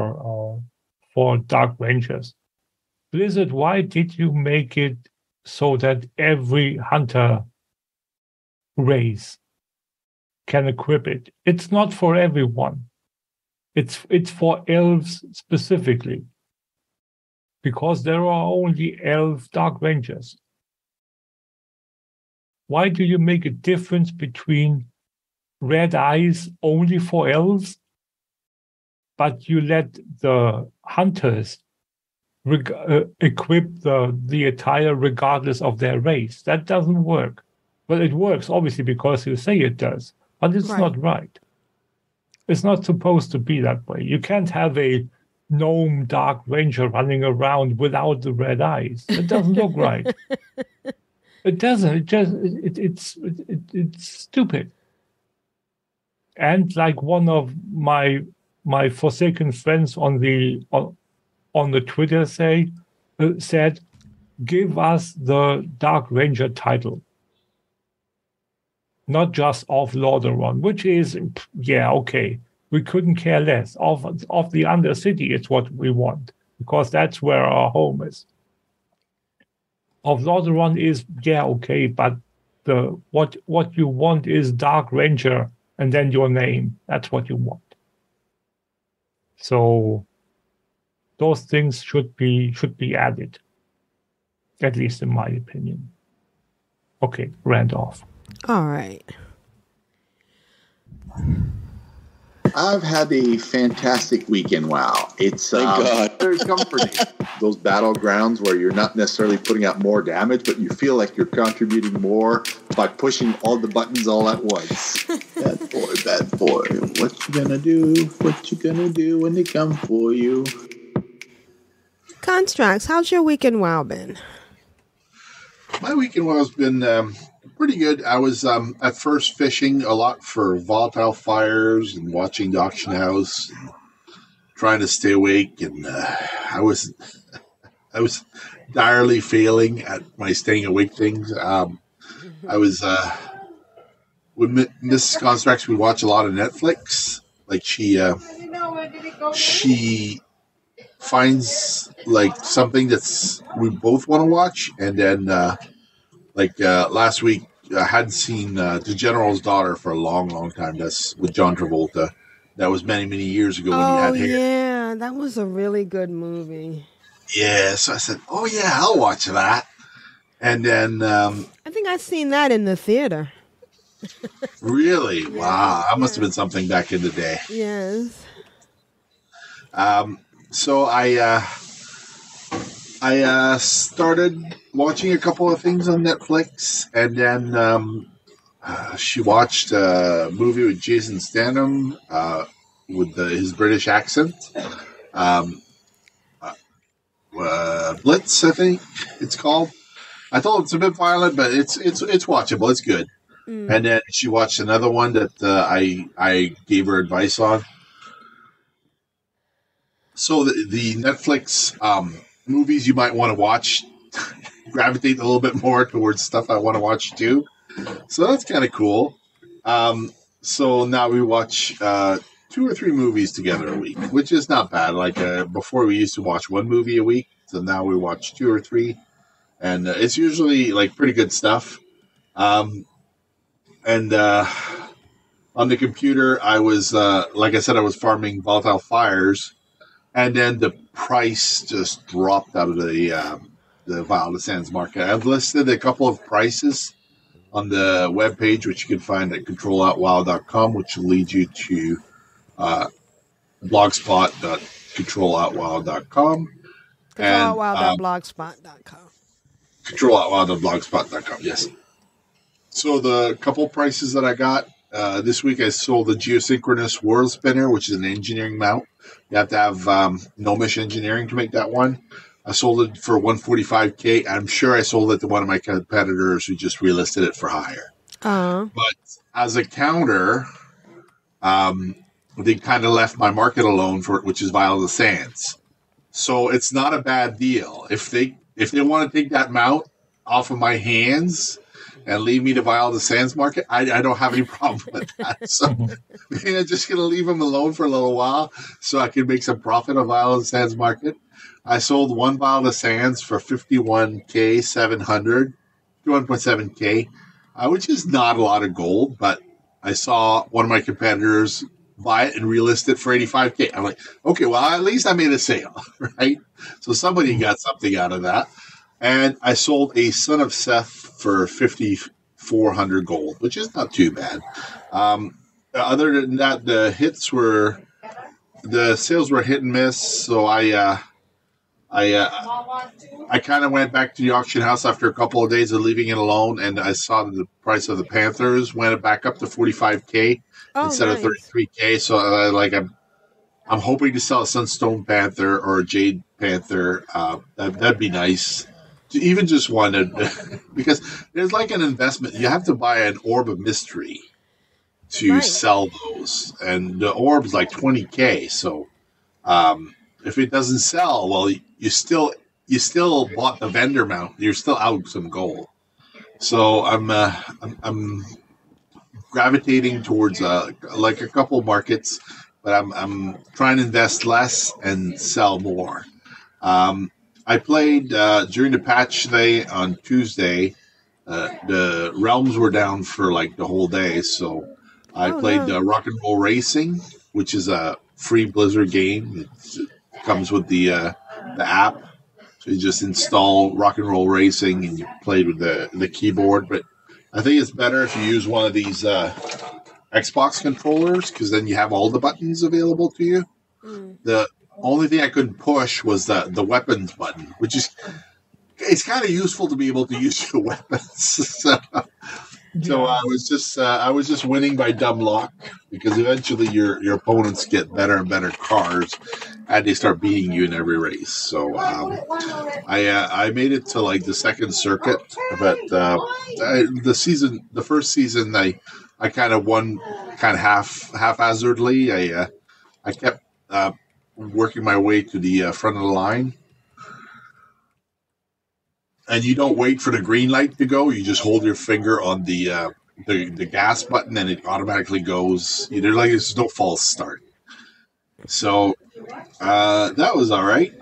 Dark Rangers. Blizzard, why did you make it so that every hunter race can equip it? It's not for everyone. It's for elves specifically, because there are only elf Dark Rangers. Why do you make a difference between red eyes only for elves, but you let the hunters equip the attire regardless of their race? That doesn't work. Well, it works, obviously, because you say it does, but it's not right. It's not supposed to be that way. You can't have a gnome Dark Ranger running around without the red eyes. It doesn't look right. It doesn't. It's stupid. And like one of my Forsaken friends on the Twitter said, give us the Dark Ranger title, not just of Lordaeron, which is okay. We couldn't care less. Of the Undercity, it's what we want, because that's where our home is. Of Lordaeron is okay, but what you want is Dark Ranger and then your name. That's what you want. So those things should be added, at least in my opinion. Okay, Randolph. All right. I've had a fantastic weekend. Wow. It's very comforting. Those battlegrounds where you're not necessarily putting out more damage, but you feel like you're contributing more by pushing all the buttons all at once. Bad boy. What you gonna do? What you gonna do when they come for you? Constructs, how's your weekend WoW been? My weekend has been pretty good. I was at first fishing a lot for volatile fires and watching the auction house, and trying to stay awake, and I was direly failing at my staying awake things. I was with Mrs. Constructs. We watch a lot of Netflix. Like she finds like something that's we both want to watch, and then last week I hadn't seen The General's Daughter for a long time. That's with John Travolta. That was many years ago when he had hair. Yeah, that was a really good movie. Yeah, so I said, "Oh yeah, I'll watch that." And then I think I've seen that in the theater. Really? Yeah, wow, that must have been something back in the day. Yes. So I started watching a couple of things on Netflix, and then she watched a movie with Jason Statham with his British accent. Blitz, I think it's called. I thought it's a bit violent, but it's watchable. It's good. And then she watched another one that I gave her advice on. So the Netflix movies you might want to watch gravitate a little bit more towards stuff I want to watch too. So that's kind of cool. So now we watch 2 or 3 movies together a week, which is not bad. Like before, we used to watch 1 movie a week, so now we watch 2 or 3, and it's usually like pretty good stuff. And on the computer, I was like I said, I was farming volatile fires, and then the price just dropped out of the Violet Sands market. I've listed a couple of prices on the webpage, which you can find at controloutwow.com, which will lead you to blogspot.controloutwow.com. Controloutwow.blogspot.com. Controloutwow.blogspot.com, yes. So the couple prices that I got this week, I sold the Geosynchronous World Spinner, which is an engineering mount. You have to have Gnomish engineering to make that one. I sold it for $145K. I'm sure I sold it to one of my competitors who just relisted it for higher. But as a counter, they kind of left my market alone for it, which is Violet Sands. So it's not a bad deal. If they want to take that mount off of my hands and leave me to Violet Sands market, I don't have any problem with that. So I'm just going to leave them alone for a little while so I can make some profit on Violet Sands market. I sold one Violet Sands for $51,700, which is not a lot of gold, but I saw one of my competitors buy it and relist it for $85K. I'm like, okay, well, at least I made a sale, right? So somebody got something out of that. And I sold a Son of Seth for $5,400 gold, which is not too bad. Other than that, the sales were hit and miss. So I kind of went back to the auction house after a couple of days of leaving it alone, and I saw that the price of the Panthers went back up to $45K instead of $33K. So I'm hoping to sell a Sunstone Panther or a Jade Panther. That'd be nice. Even just one, because there's like an investment. You have to buy an Orb of Mystery to sell those, and the orb's like $20K. So if it doesn't sell, well, you still bought the vendor mount. You're still out some gold. So I'm gravitating towards like a couple markets, but I'm trying to invest less and sell more. I played during the patch day on Tuesday. The realms were down for like the whole day, so I played Rock and Roll Racing, which is a free Blizzard game. It comes with the app, so you just install Rock and Roll Racing and you play with the keyboard. But I think it's better if you use one of these Xbox controllers, because then you have all the buttons available to you. The only thing I couldn't push was the weapons button, which is it's kind of useful to be able to use your weapons. So, So I was just winning by dumb luck because eventually your opponents get better and better cars, and they start beating you in every race. So I made it to like the second circuit, but the first season I kind of won kind of haphazardly. I kept working my way to the front of the line. And you don't wait for the green light to go. You just hold your finger on the gas button, and it automatically goes. There's no false start. So that was all right.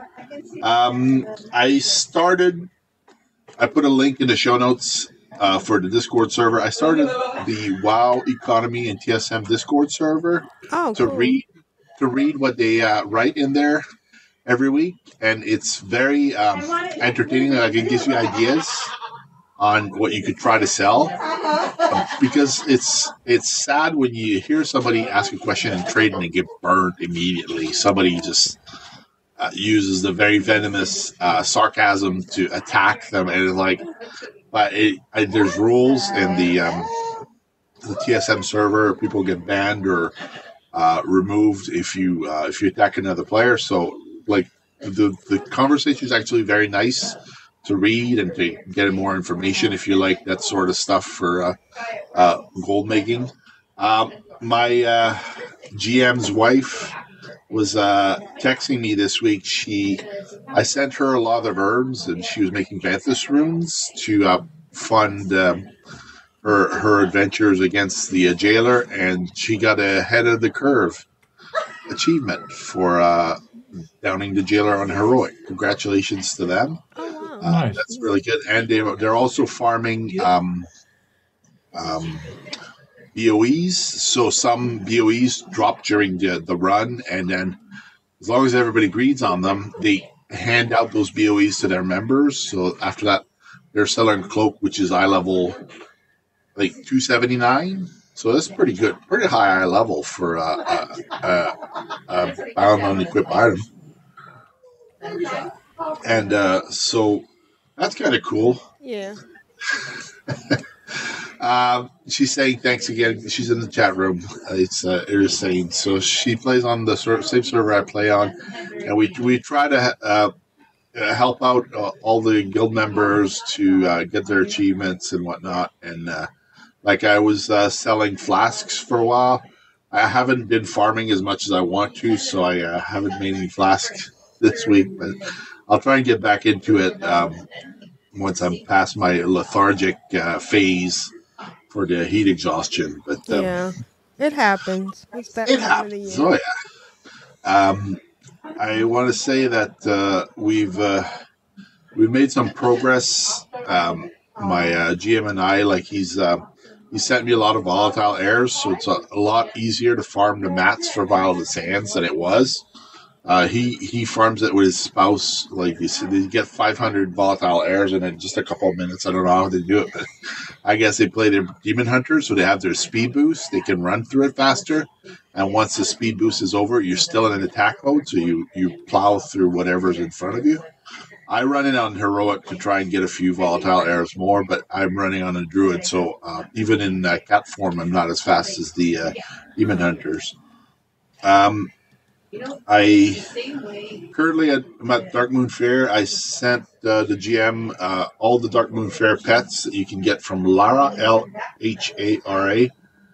I put a link in the show notes for the Discord server. I started the WoW Economy and TSM Discord server to read what they write in there every week, and it's very entertaining. Like, it gives you ideas on what you could try to sell, because it's sad when you hear somebody ask a question in trade and they get burned immediately. Somebody just uses the very venomous sarcasm to attack them, and it's like, but there's rules in the TSM server. People get banned or removed if you attack another player. So, like, the conversation is actually very nice to read and to get more information if you like that sort of stuff for gold making. My GM's wife was texting me this week. I sent her a lot of herbs, and she was making Vanthus runes to fund her adventures against the jailer, and she got ahead of the curve achievement for downing the jailer on heroic. Congratulations to them. Oh, wow. Nice. That's really good. And they're also farming BOEs. So some BOEs drop during the run, and then as long as everybody agrees on them, they hand out those BOEs to their members. So after that, they're selling Cloak, which is eye level like 279. So that's pretty good, pretty high eye level for a bound on equipped item. And so that's kind of cool. Yeah. She's saying thanks again. She's in the chat room. It's saying so. She plays on the same server I play on, and we try to help out all the guild members to get their achievements and whatnot. And like, I was selling flasks for a while. I haven't been farming as much as I want to, so I haven't made any flasks this week. But I'll try and get back into it once I'm past my lethargic phase for the heat exhaustion. But Yeah, it happens. It's that it time of the happens. year. Oh yeah. I want to say that we've made some progress. My GM and I, like, he sent me a lot of volatile airs, so it's a lot easier to farm the mats for Violent Sands than it was. He farms it with his spouse. Like, they get 500 volatile airs in just a couple of minutes. I don't know how they do it, but I guess they play their demon hunters, so they have their speed boost. They can run through it faster, and once the speed boost is over, you're still in an attack mode, so you plow through whatever's in front of you. I run it on heroic to try and get a few volatile airs more, but I'm running on a druid, so even in cat form, I'm not as fast as the demon hunters. I currently I'm at Dark Moon Fair. I sent the GM all the Dark Moon Fair pets that you can get from Lara, Lhara,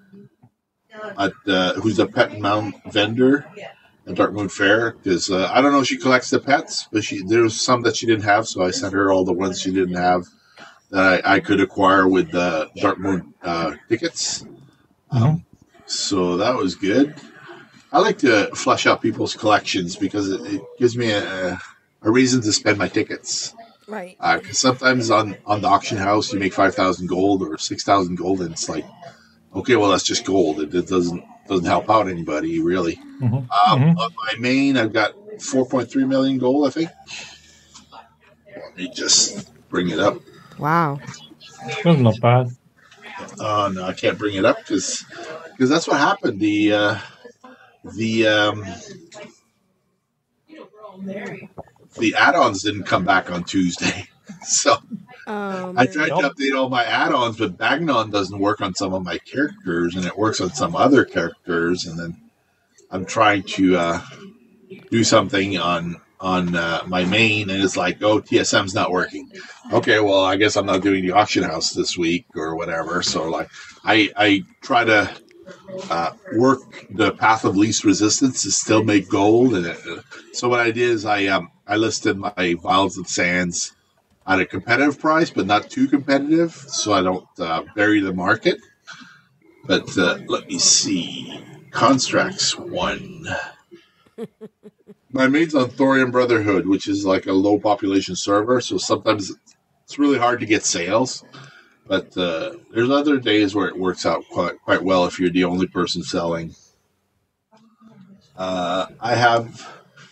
who's a pet mount vendor at Dark Moon Fair. Because I don't know if she collects the pets, but there was some that she didn't have, so I sent her all the ones she didn't have that I could acquire with the Dark Moon tickets. So that was good. I like to flesh out people's collections because it gives me a reason to spend my tickets. Right. Because sometimes on the auction house you make 5,000 gold or 6,000 gold, and it's like, okay, well, that's just gold. It doesn't help out anybody really. On my main, I've got 4.3 million gold, I think. Let me just bring it up. Wow. That's not bad. No, I can't bring it up because that's what happened. The add-ons didn't come back on Tuesday. So Oh, I man. tried to update all my add-ons, but Bagnon doesn't work on some of my characters, and it works on some other characters. And then I'm trying to do something on my main, and it's like, oh, TSM's not working. Okay, well, I guess I'm not doing the auction house this week or whatever. So like, I try to work the path of least resistance to still make gold. And so what I did is I listed my vials and sands at a competitive price, but not too competitive, so I don't bury the market. But let me see. Constructs 1. My main's on Thorium Brotherhood, which is like a low population server, so sometimes it's really hard to get sales. But there's other days where it works out quite well if you're the only person selling. I have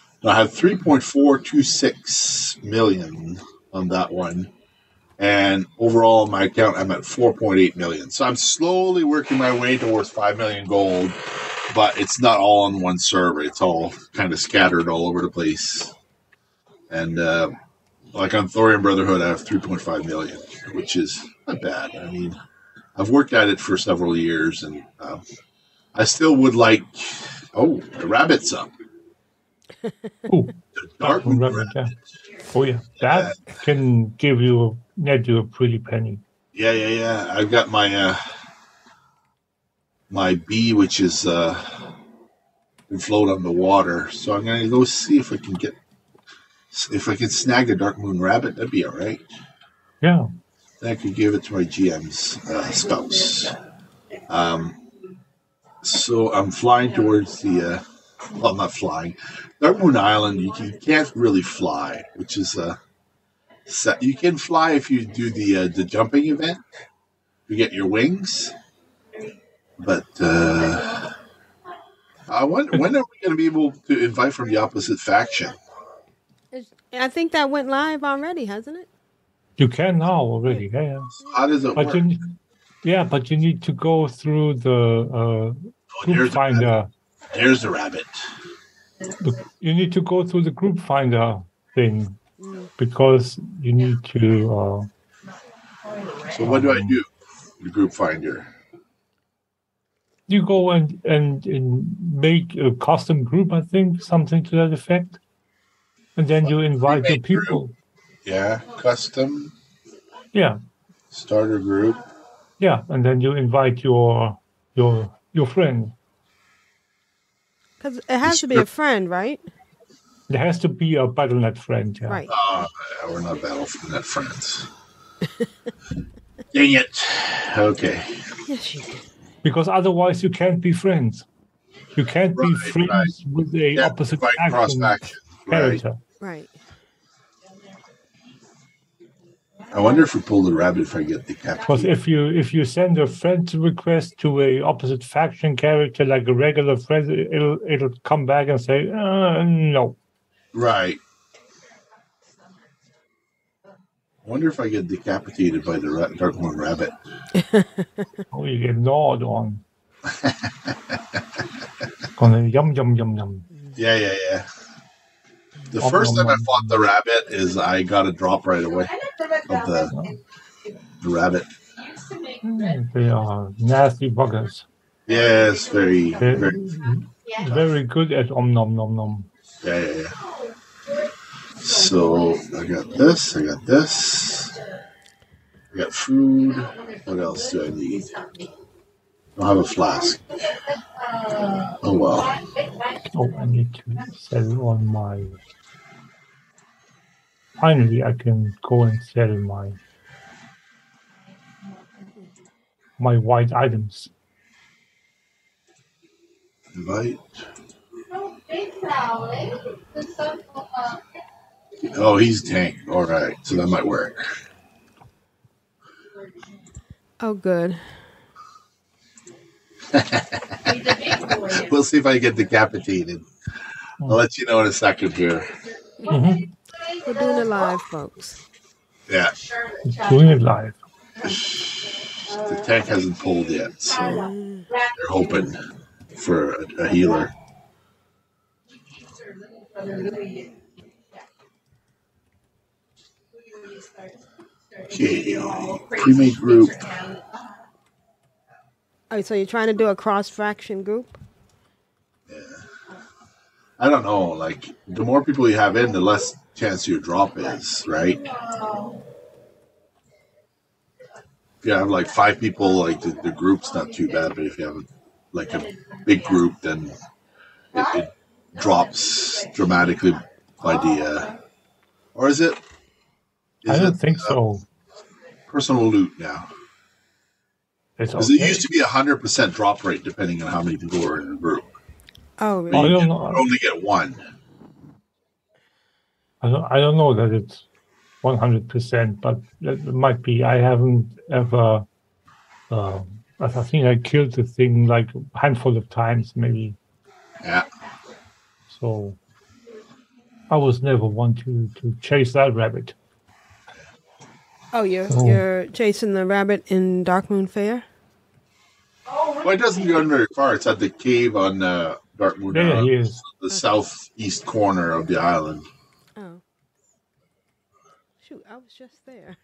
3.426 million on that one. And overall, on my account, I'm at 4.8 million. So I'm slowly working my way towards 5 million gold, but it's not all on one server. It's all kind of scattered all over the place. And like on Thorium Brotherhood, I have 3.5 million, which is not bad. I mean, I've worked at it for several years, and I still would like... Oh, the rabbit's up. Ooh, The dark rabbit. yeah. Oh yeah, that can give you net you a pretty penny. Yeah. I've got my my bee, which is can float on the water. So I'm gonna go see if I can snag a dark moon rabbit. That'd be all right. Yeah. Then I could give it to my GM's spouse. So I'm flying towards the. Well, not flying. Dark Moon Island, you can't really fly, which is you can fly if you do the jumping event. You get your wings, but I wonder when are we going to be able to invite from the opposite faction? I think that went live already, hasn't it? You can now already. Yeah. How does it work? But you need to go through the group finder. There's the rabbit. You need to go through the group finder thing because you need to. So what do I do? The group finder. You go and make a custom group, I think, something to that effect, and then you invite your people. Group. Yeah, custom. Yeah. Starter group. Yeah, and then you invite your friend. Because it has to be a friend, right? There has to be a BattleNet friend, yeah. Right. We're not BattleNet friends. Dang it. Okay. Yes, you do. Because otherwise you can't be friends. You can't be friends with a opposite faction character. Right. I wonder if we pull the rabbit if I get the captain. Because if you send a friend request to a opposite faction character like a regular friend, it'll come back and say no. Right. I wonder if I get decapitated by the Dark Moon rabbit. Oh, you get gnawed on. Gonna yum. Yeah. The first time I fought the rabbit is I got a drop right away of the rabbit. They are nasty buggers. Yes, very good at nom nom. Yeah. So I got this. I got food. What else do I need? I don't have a flask. Oh well. Oh, I need to sell on my. Finally, I can go and sell my white items. Invite. Oh, he's tank. All right, so that might work. Oh, good. We'll see if I get decapitated. I'll let you know in a second here. Mm-hmm. We're doing it live, folks. Yeah. Doing it live. The tank hasn't pulled yet, so they're hoping for a healer. Okay, pre-made group. Oh, so you're trying to do a cross-faction group? I don't know. Like, the more people you have in, the less chance your drop is, right? If you have like 5 people, like the group's not too bad. But if you have like a big group, then it drops dramatically by the. Or is it? I don't think so. Personal loot now. Because it used to be 100% drop rate depending on how many people were in the group. Oh, really? I don't You know. only get one. I don't know that it's 100%, but it might be. I haven't ever. I think I killed the thing like a handful of times, maybe. Yeah. So I was never one to chase that rabbit. Oh, you're chasing the rabbit in Darkmoon Fair? Well, it doesn't go very far. It's at the cave on Darkmoon. There he is. The southeast corner of the island. Oh. Shoot, I was just there.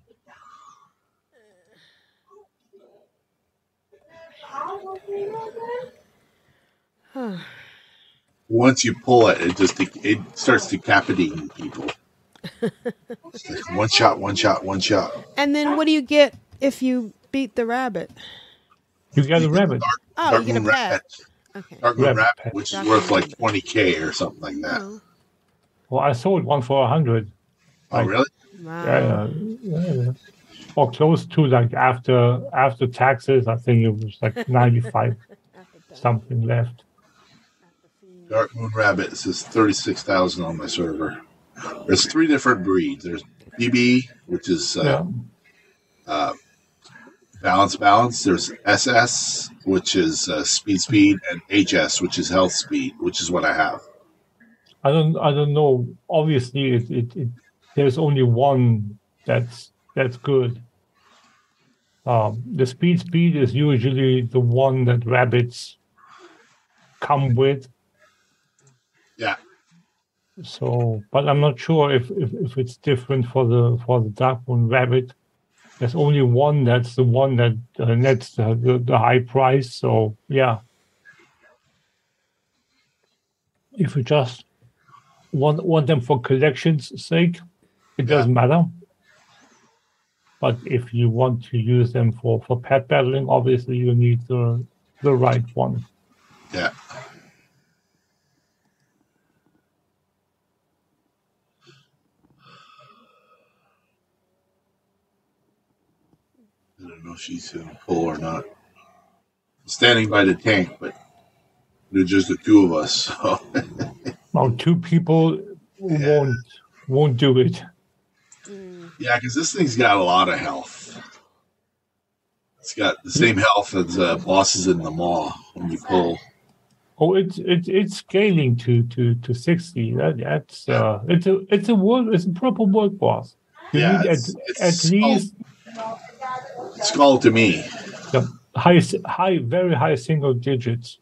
Once you pull it, it starts decapitating people. It's like one shot, one shot, one shot. And then what do you get if you beat the rabbit? You get a rabbit. You get a pet. Okay. Darkmoon rabbit, which is worth like 20K or something like that. Oh. Well, I sold one for 100. Oh, really? Wow. Yeah. Or close to, like, after taxes, I think it was like 95 something left. Darkmoon rabbit says 36,000 on my server. There's 3 different breeds. There's BB, which is balance. There's SS, which is speed, and HS, which is health speed, which is what I have. I don't know. Obviously, it there's only one that's good. The speed is usually the one that rabbits come with. Yeah. So, but I'm not sure if it's different for the Darkmoon rabbit. There's only one that's the one that nets the high price. So yeah, if you just want them for collection's sake, it doesn't matter. But if you want to use them for pet battling, obviously you need the right one. Yeah. I don't know if she's going to pull or not. I'm standing by the tank, but there's just the 2 of us. So. Well, 2 people won't do it. Yeah, because this thing's got a lot of health. It's got the same health as bosses in the maw when you pull. Oh, it's scaling to 60. That's it's a proper world boss. You need at least. It's called to me. Very high single digits.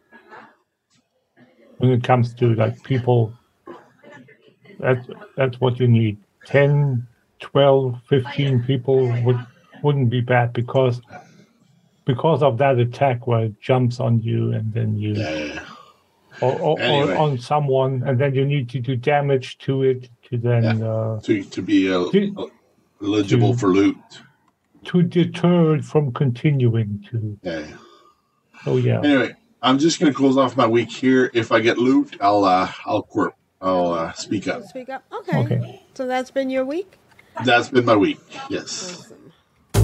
When it comes to like people, that's what you need. 10, 12, 15 people wouldn't be bad because of that attack where it jumps on you and then you or on someone and then you need to do damage to it to then to be eligible for loot. To deter it from continuing to. Yeah. Oh yeah. Anyway, I'm just going to close off my week here. If I get loot, I'll speak up. Speak up. Okay. So that's been your week? That's been my week. Yes. Awesome.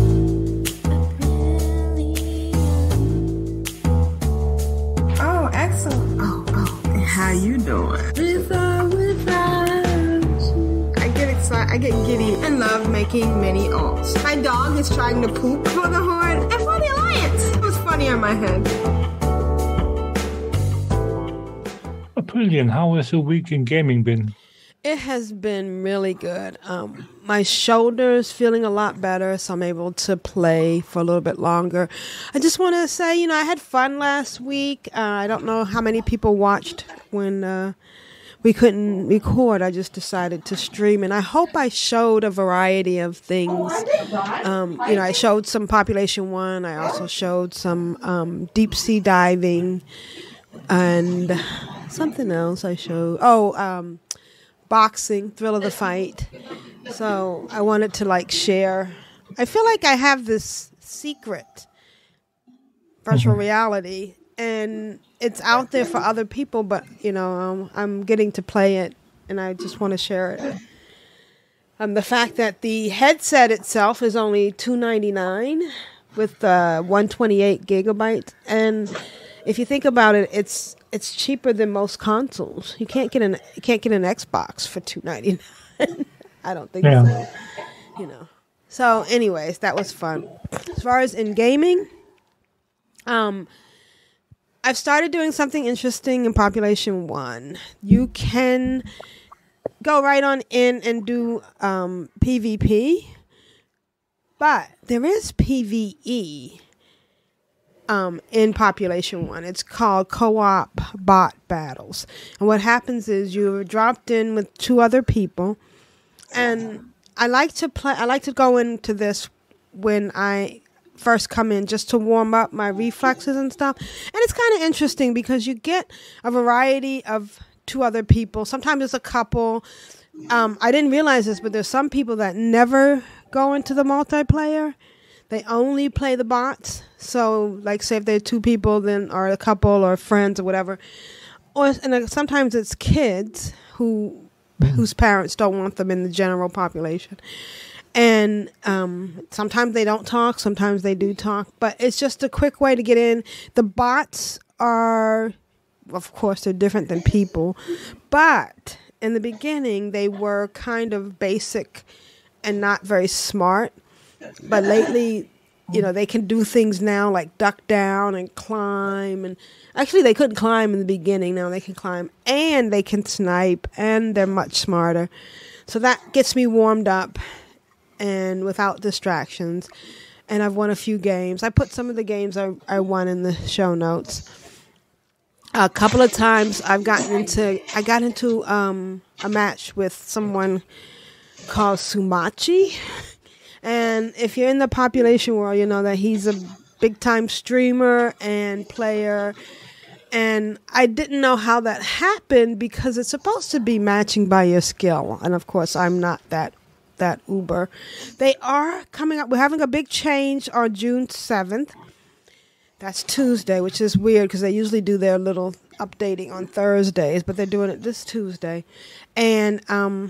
Oh, excellent. Oh, how you doing? I get excited, I get giddy and love making many alts. My dog is trying to poop for the Horde and for the Alliance. It was funny on my head. Brilliant. How has your week in gaming been? It has been really good. My shoulder's feeling a lot better, so I'm able to play for a little bit longer. I just want to say, I had fun last week. I don't know how many people watched when we couldn't record, I just decided to stream. And I hope I showed a variety of things. I showed some Population 1. I also showed some deep sea diving and something else I showed. Boxing, Thrill of the Fight. So I wanted to share. I feel like I have this secret virtual reality, and it's out there for other people, but I'm getting to play it, and I just want to share it. The fact that the headset itself is only $299 with 128 gigabytes, and if you think about it, it's cheaper than most consoles. You can't get an Xbox for $299. I don't think so. So, anyways, that was fun. As far as in gaming, I've started doing something interesting in Population 1. You can go right on in and do PvP, but there is PvE in Population 1. It's called Co-op Bot Battles. And what happens is you're dropped in with 2 other people, and I like to go into this when I first come in just to warm up my reflexes and stuff. And it's kind of interesting because you get a variety of 2 other people. Sometimes it's a couple. I didn't realize this, but there's some people that never go into the multiplayer. They only play the bots. So, say if there are 2 people, then or a couple or friends or whatever. And sometimes it's kids whose parents don't want them in the general population. And sometimes they don't talk, sometimes they do talk, but it's just a quick way to get in. The bots are, of course, they're different than people, but in the beginning they were kind of basic and not very smart. But lately, they can do things now like duck down and climb. And actually, they couldn't climb in the beginning. Now they can climb and they can snipe, and they're much smarter. So that gets me warmed up and without distractions. And I've won a few games. I put some of the games I won in the show notes. A couple of times I got into a match with someone called Sumachi. And if you're in the Population world, you know that he's a big-time streamer and player. And I didn't know how that happened because it's supposed to be matching by your skill. And, of course, I'm not that uber. They are coming up. We're having a big change on June 7th. That's Tuesday, which is weird because they usually do their little updating on Thursdays, but they're doing it this Tuesday. And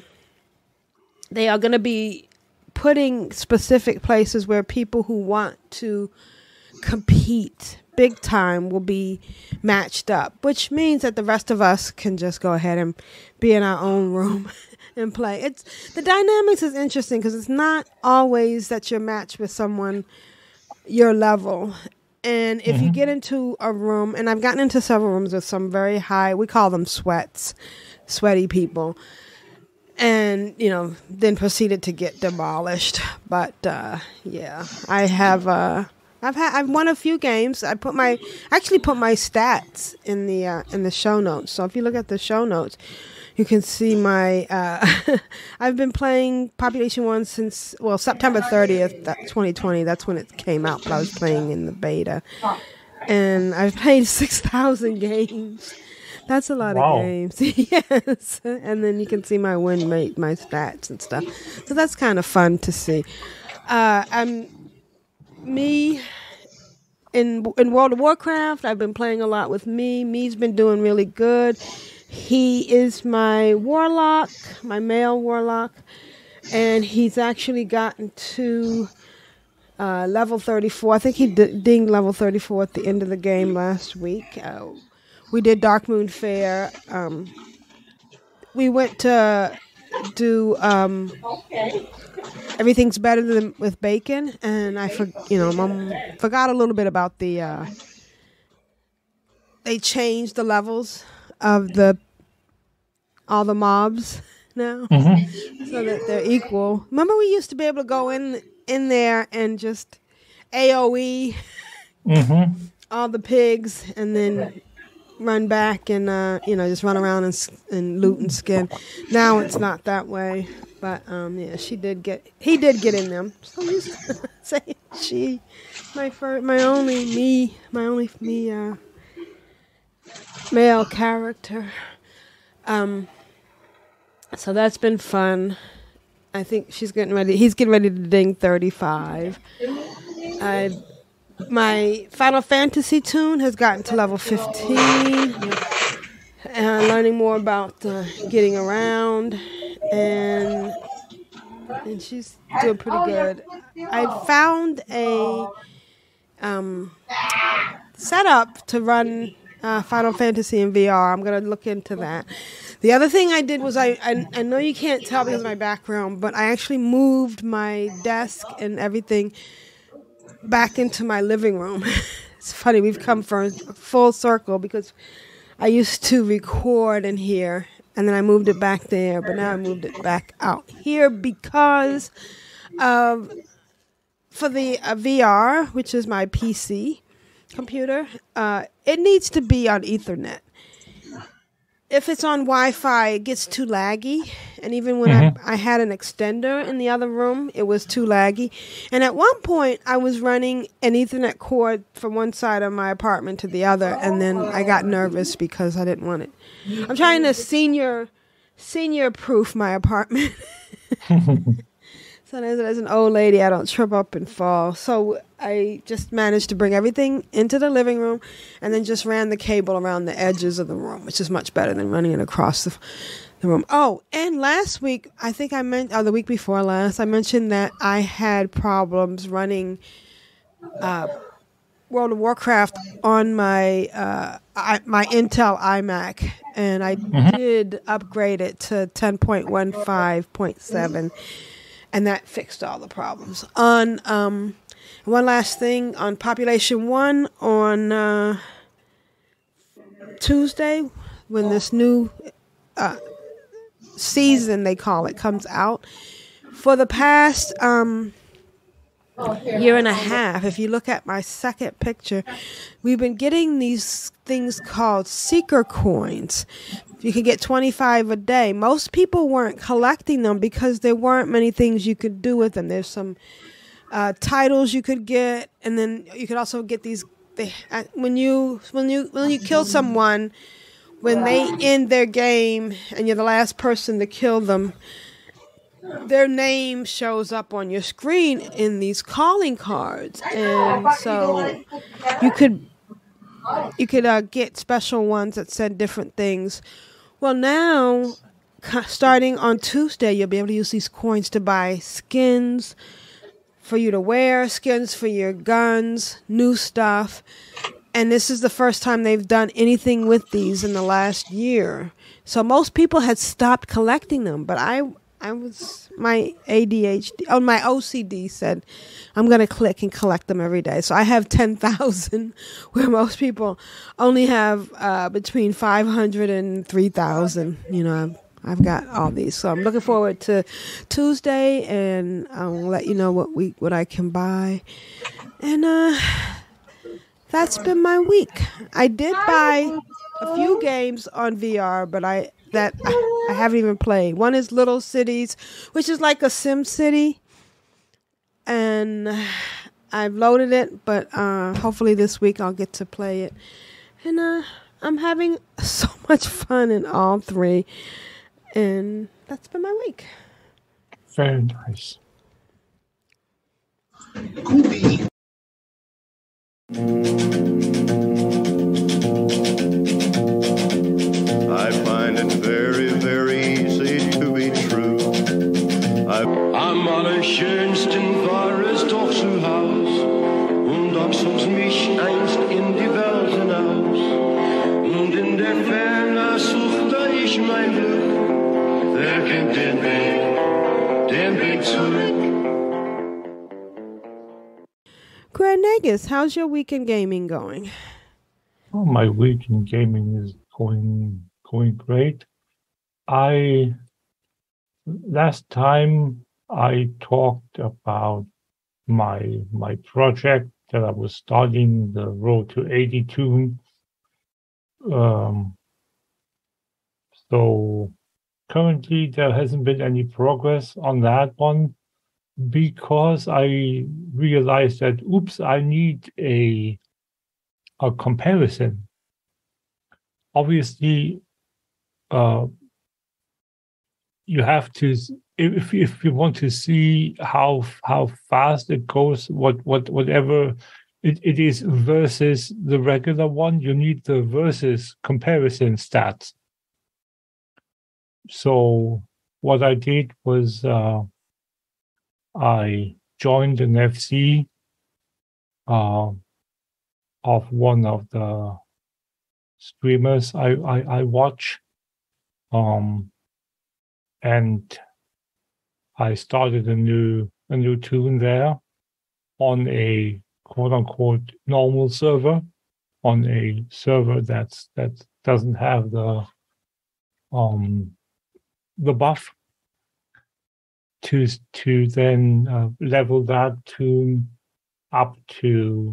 they are going to be putting specific places where people who want to compete big time will be matched up, which means that the rest of us can just go ahead and be in our own room and play. The dynamics is interesting because it's not always that you're matched with someone your level. And if you get into a room, and I've gotten into several rooms with some very high, we call them sweaty people. And, then proceeded to get demolished. But, I've won a few games. I actually put my stats in the show notes. So if you look at the show notes, you can see my, I've been playing Population 1 since, September 30th, 2020. That's when it came out, but I was playing in the beta. And I've played 6,000 games. That's a lot of games. Yes. And then you can see my win rate, my stats and stuff. So that's kind of fun to see. Me in World of Warcraft, I've been playing a lot with me. Me's been doing really good. He is my warlock, my male warlock, and he's actually gotten to level 34. I think he dinged level 34 at the end of the game last week. We did Dark Moon Fair. We went to do Everything's Better Than with Bacon, and Mom forgot a little bit about the. They changed the levels of all the mobs now, so that they're equal. Remember, we used to be able to go in there and just AOE all the pigs, and then run back and just run around and loot and skin. Now it's not that way, but yeah, he did get in them. So you say she, my only male character. So that's been fun. I think he's getting ready to ding 35. My Final Fantasy tune has gotten to level 15. Learning more about getting around, and she's doing pretty good. I found a setup to run Final Fantasy in VR. I'm going to look into that. The other thing I did was I know you can't tell because of my background, but I actually moved my desk and everything back into my living room. It's funny, we've come for full circle because I used to record in here and then I moved it back there, but now I moved it back out here because for the VR, which is my PC computer, it needs to be on Ethernet. If it's on Wi-Fi, it gets too laggy. And even when I had an extender in the other room, it was too laggy. And at one point, I was running an Ethernet cord from one side of my apartment to the other, and then I got nervous because I didn't want it. I'm trying to senior-proof my apartment. So as an old lady, I don't trip up and fall. So I just managed to bring everything into the living room and then just ran the cable around the edges of the room, which is much better than running it across the room. Oh, and last week, I think the week before last, I mentioned that I had problems running World of Warcraft on my my Intel iMac, and I did upgrade it to 10.15.7. And that fixed all the problems. On one last thing, on Population 1 on Tuesday, when this new season, they call it, comes out, for the past year and a half, if you look at my second picture, we've been getting these things called seeker coins. You could get 25 a day. Most people weren't collecting them because there weren't many things you could do with them. There's some titles you could get, and then you could also get these. When you kill someone, when they end their game and you're the last person to kill them, their name shows up on your screen in these calling cards, and so you could get special ones that said different things. Well, now, starting on Tuesday, you'll be able to use these coins to buy skins for you to wear, skins for your guns, new stuff. And this is the first time they've done anything with these in the last year. So most people had stopped collecting them, but my ADHD, my OCD said, I'm going to click and collect them every day. So I have 10,000, where most people only have between 500 and 3,000. You know, I've got all these. So I'm looking forward to Tuesday, and I'll let you know what I can buy. And that's been my week. I did buy a few games on VR, but I haven't even played. One is Little Cities, which is like a Sim City, and I've loaded it, but hopefully this week I'll get to play it. And I'm having so much fun in all three, and that's been my week. Very nice. Cool. I find it very, very easy to be true. Am allerschönsten war es doch zu Haus, und doch zog mich einst in die Welt hinaus. Und in der Ferne suchte ich mein Glück. Wer kennt den Weg zurück? Granagus, how's your weekend gaming going? Oh, my weekend gaming is going great. Last time I talked about my project that I was starting, the Road to 82. So currently there hasn't been any progress on that one because I realized that, I need a comparison. Obviously, you have to, if you want to see how fast it goes, whatever it is versus the regular one, you need the versus comparison stats. So what I did was I joined an FC of one of the streamers I watch, and I started a new tune there on a quote unquote normal server, on a server that doesn't have the buff, to then level that tune up to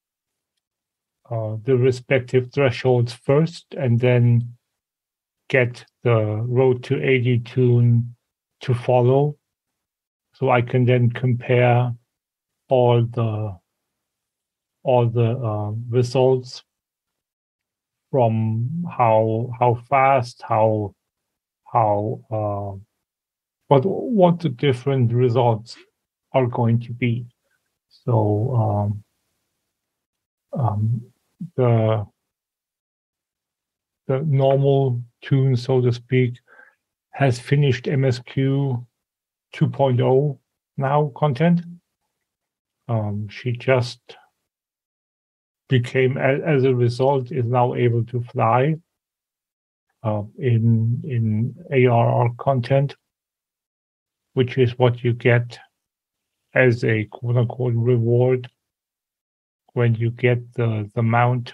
the respective thresholds first, and then get the Road to 80 tune to follow, so I can then compare all the results from how fast, what the different results are going to be. So the normal tune, so to speak, has finished MSQ 2.0 now content. She just became, as a result, is now able to fly in ARR content, which is what you get as a quote unquote reward when you get the mount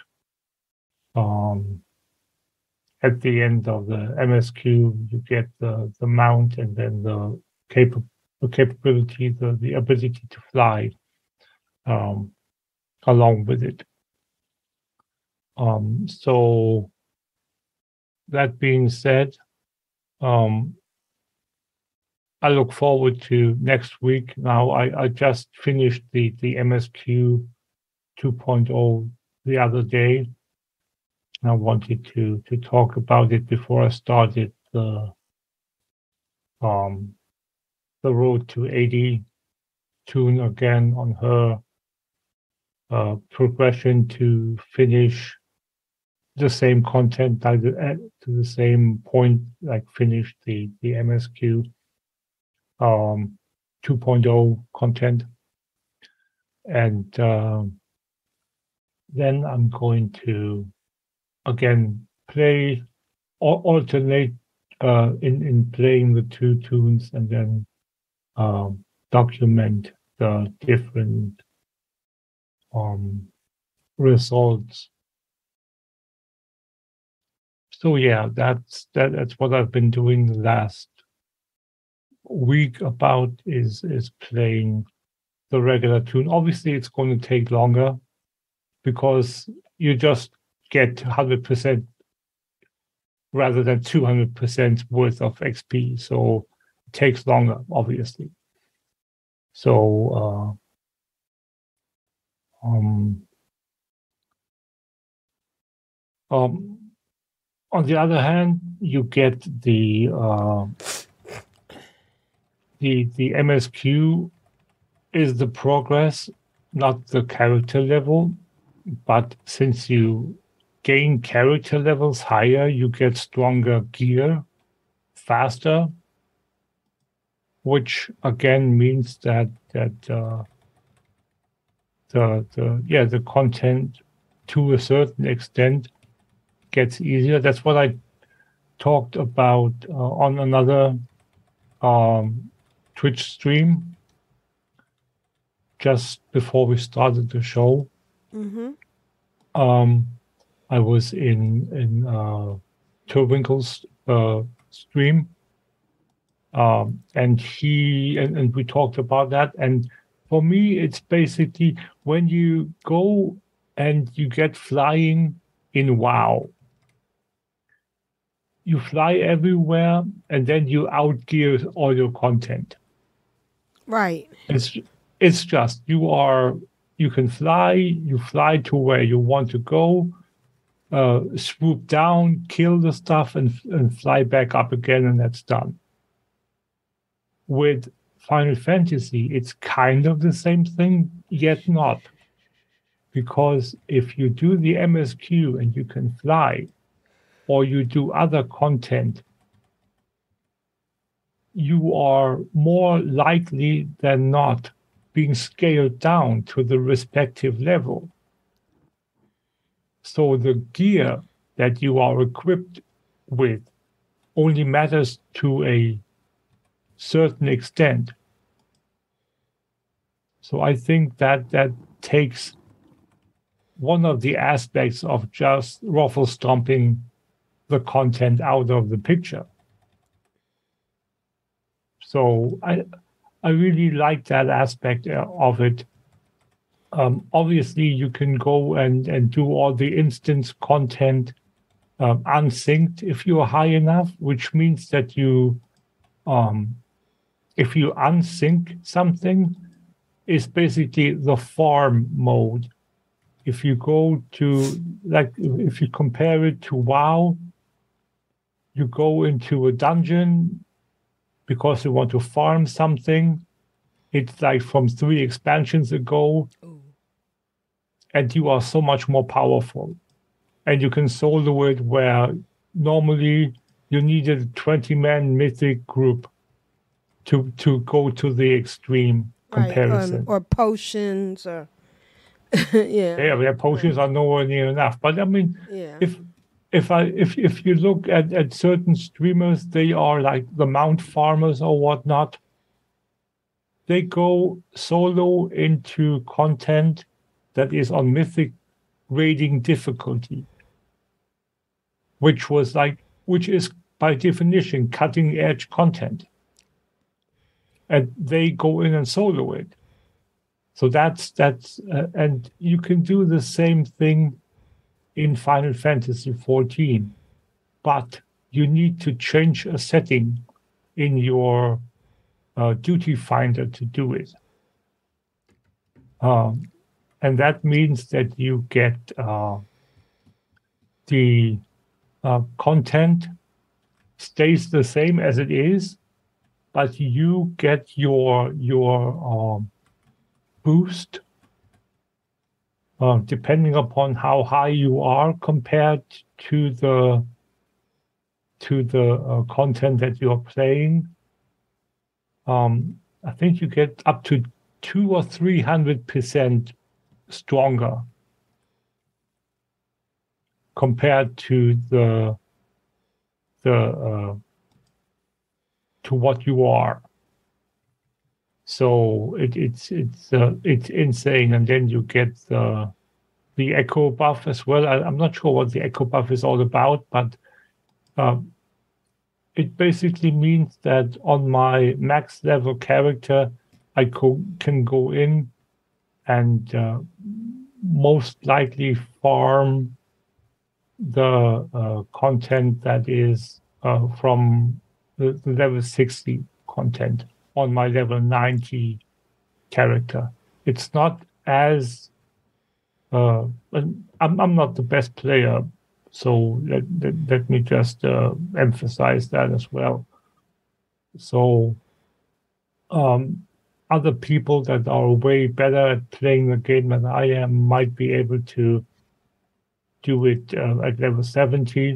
at the end of the MSQ. You get the mount and then the capability, the ability to fly along with it. So that being said, I look forward to next week. Now I just finished the MSQ 2.0 the other day. I wanted to talk about it before I started the Road to 80 tune again on her progression to finish the same content, to the same point, like finish the MSQ 2.0 content. And then I'm going to again play or alternate in playing the two tunes, and then document the different results. So yeah, that's what I've been doing the last week about is playing the regular tune. Obviously, it's going to take longer because you just get 100% rather than 200% worth of XP. So it takes longer, obviously. So on the other hand, you get the MSQ is the progress, not the character level. But since you gain character levels higher, you get stronger gear faster, which again means that the content to a certain extent gets easier. That's what I talked about on another Twitch stream just before we started the show. Mm-hmm. I was in Terwinkle's stream, and we talked about that. And for me, it's basically when you go and you get flying in WoW, you fly everywhere, and then you outgear all your content. Right. It's just you can fly. You fly to where you want to go. Swoop down, kill the stuff, and fly back up again, and that's done. With Final Fantasy, it's kind of the same thing, yet not. Because if you do the MSQ and you can fly, or you do other content, you are more likely than not being scaled down to the respective level. So the gear that you are equipped with only matters to a certain extent. So I think that takes one of the aspects of just ruffle stomping the content out of the picture. So I really like that aspect of it. Obviously, you can go and do all the instance content unsynced if you're high enough, which means that if you unsync something, it's basically the farm mode. If you go to, if you compare it to WoW, you go into a dungeon because you want to farm something. It's like from 3 expansions ago. Ooh. And you are so much more powerful. And you can solo it where normally you needed a 20-man mythic group to go to the extreme comparison. Or potions or yeah, potions are nowhere near enough. But I mean, if you look at certain streamers, they are like the mount farmers or whatnot. They go solo into content that is on mythic raiding difficulty, which is by definition cutting edge content. And they go in and solo it. So that's and you can do the same thing in Final Fantasy XIV, but you need to change a setting in your duty finder to do it. And that means that you get the content stays the same as it is, but you get your boost depending upon how high you are compared to the content that you're playing. I think you get up to 200 or 300% stronger compared to to what you are. So it's insane, and then you get the echo buff as well. I'm not sure what the echo buff is all about, but it basically means that on my max level character, I can go in and most likely farm the content that is from the level 60 content on my level 90 character. It's not as I'm not the best player, so let me just emphasize that as well. So other people that are way better at playing the game than I am might be able to do it at level 70,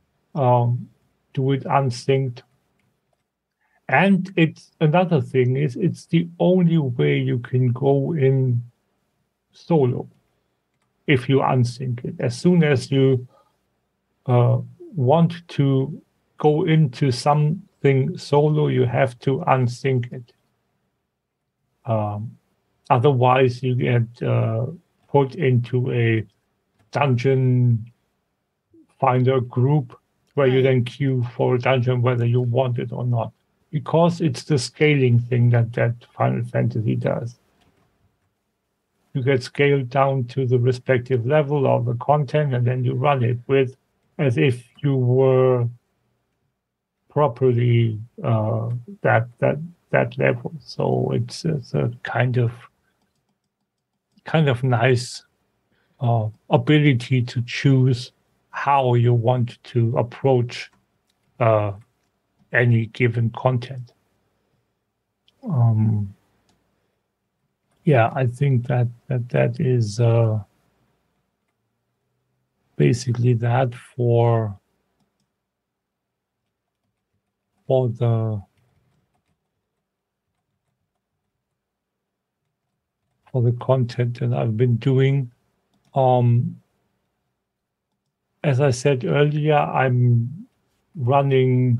do it unsynced. And it's another thing is it's the only way you can go in solo if you unsync it. As soon as you want to go into something solo, you have to unsync it. Otherwise, you get put into a dungeon finder group where you then queue for a dungeon whether you want it or not. Because it's the scaling thing that Final Fantasy does. You get scaled down to the respective level of the content, and then you run it with as if you were properly that level. So it's a kind of nice ability to choose how you want to approach any given content. Yeah, I think that is basically that for the content that I've been doing. As I said earlier, I'm running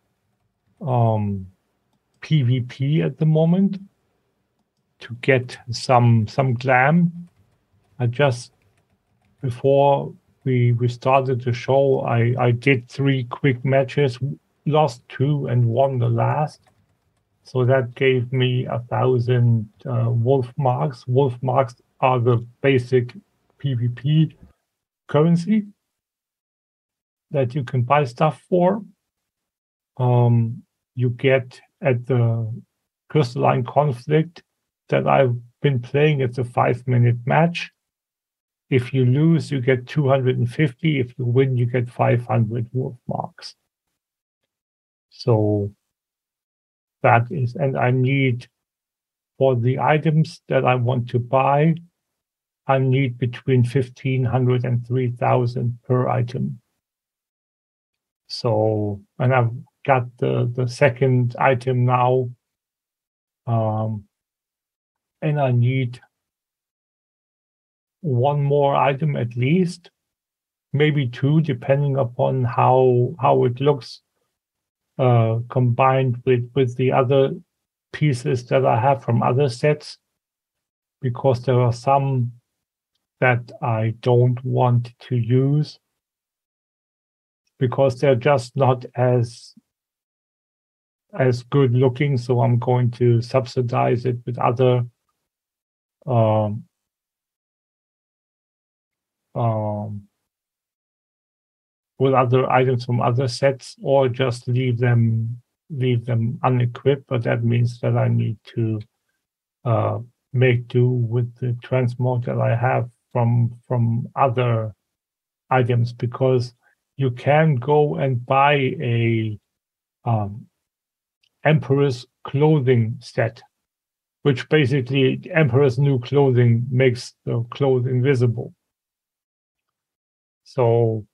PvP at the moment to get some glam. I just, before we started the show, I did 3 quick matches, lost 2 and won the last. So that gave me 1,000 wolf marks. Wolf marks are the basic PvP currency that you can buy stuff for. You get at the Crystalline Conflict that I've been playing, it's a 5-minute match. If you lose, you get 250. If you win, you get 500 wolf marks. So that is, and I need, for the items that I want to buy, I need between 1,500 and 3,000 per item. So, and I've got the second item now, and I need 1 more item at least, maybe 2, depending upon how it looks combined with the other pieces that I have from other sets, because there are some that I don't want to use because they're just not as good looking. So I'm going to subsidize it with other items from other sets, or just leave them unequipped. But that means that I need to make do with the transmog that I have from other items, because you can go and buy a Emperor's clothing set, which basically Emperor's new clothing makes the clothes invisible. So,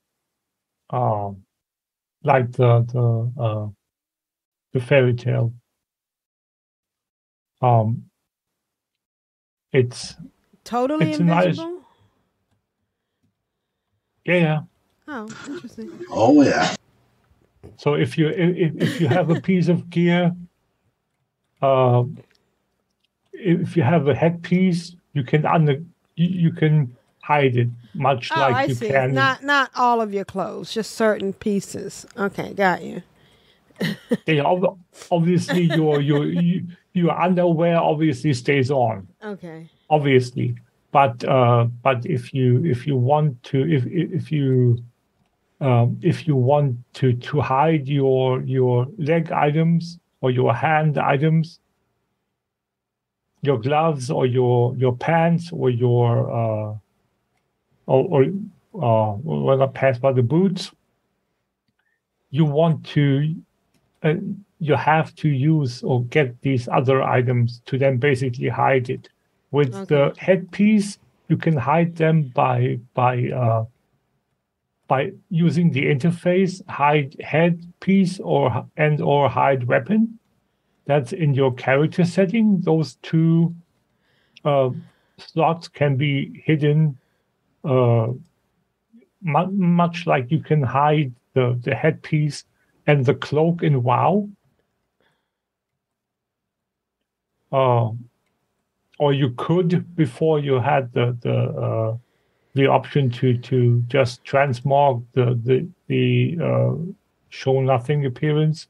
like the fairy tale, it's totally invisible. Yeah. Oh, interesting. Oh yeah. So if you have a piece of gear, if you have a headpiece, you can hide it, much like I you see. can. Not all of your clothes, just certain pieces. Okay, got you. Yeah, obviously your underwear obviously stays on. Okay. Obviously, but if you want to hide your leg items or your hand items, your gloves or your pants or your well, not pants but the boots, you have to use or get these other items to then basically hide it. With the headpiece, you can hide them by using the interface, hide headpiece or hide weapon. That's in your character setting. Those 2 slots can be hidden, much like you can hide the headpiece and the cloak in WoW. Or you could, before you had the option to just transmog the show nothing appearance.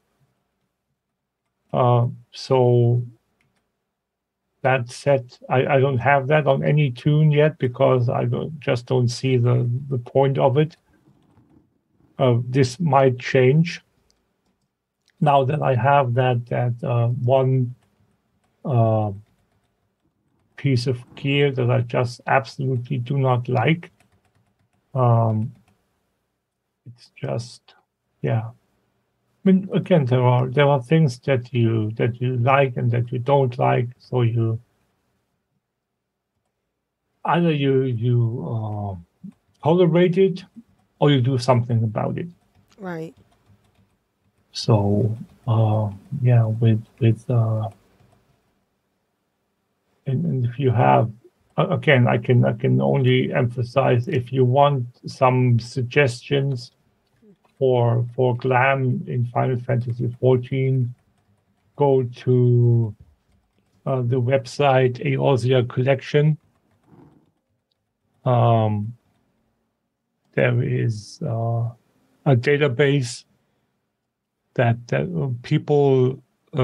So that set, I don't have that on any tune yet because I don't see the point of it. This might change. now that I have that one piece of gear that I just absolutely do not like, it's just, yeah. I mean, again, there are things that you like and that you don't like. So you either you tolerate it or you do something about it. Right. So yeah, with and if you have, again, I can only emphasize, if you want some suggestions for glam in Final Fantasy XIV, go to the website Eorzea Collection. There is a database that people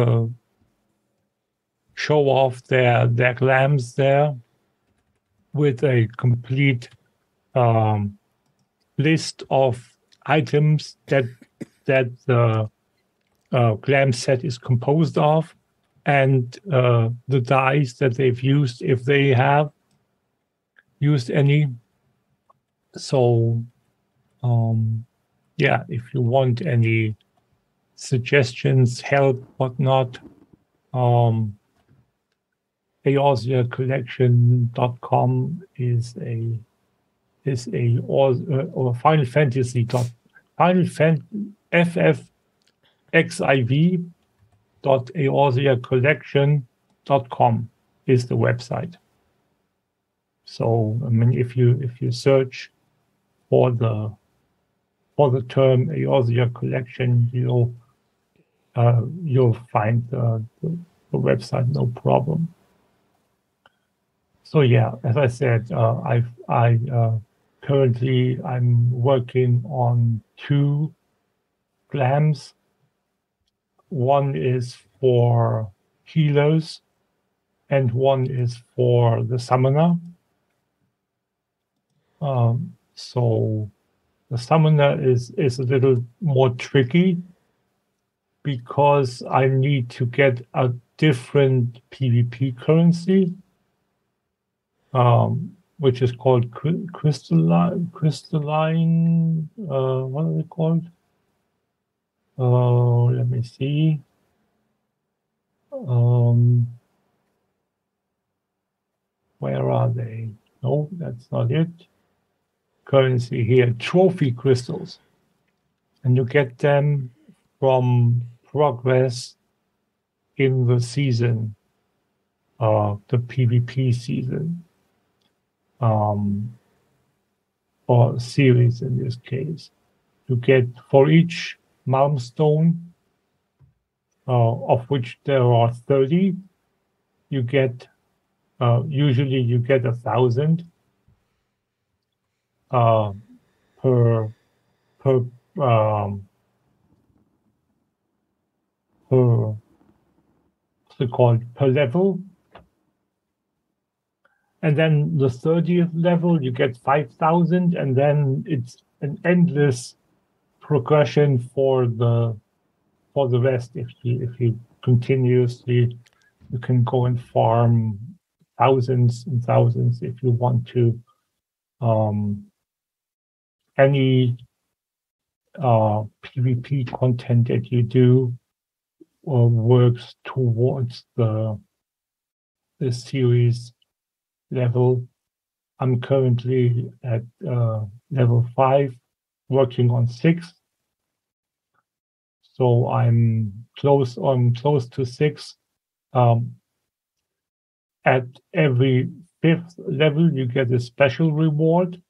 show off their glams there with a complete list of items that the glam set is composed of, and the dyes that they've used, if they have used any. So yeah, if you want any suggestions, help, whatnot, EorzeaCollection.com is a or Final Fantasy FFXIV.EorzeaCollection.com is the website. So I mean, if you search for the term Eorzea Collection, you'll find the website, no problem. So yeah, as I said, currently I'm working on 2 glams. One is for healers, and one is for the summoner. So the summoner is a little more tricky, because I need to get a different PvP currency, which is called crystalline. What are they called? Let me see. Where are they? No, that's not it. Currency here, trophy crystals, and you get them from progress in the season, the PvP season, or series in this case. You get, for each milestone, of which there are 30, you get, usually you get 1,000 per what's it called, per level. And then the 30th level, you get 5,000, and then it's an endless progression for the rest. If you continuously, you can go and farm thousands and thousands if you want to. Any PvP content that you do works towards the series level. I'm currently at level 5, working on 6. So I'm close to 6. At every 5th level, you get a special reward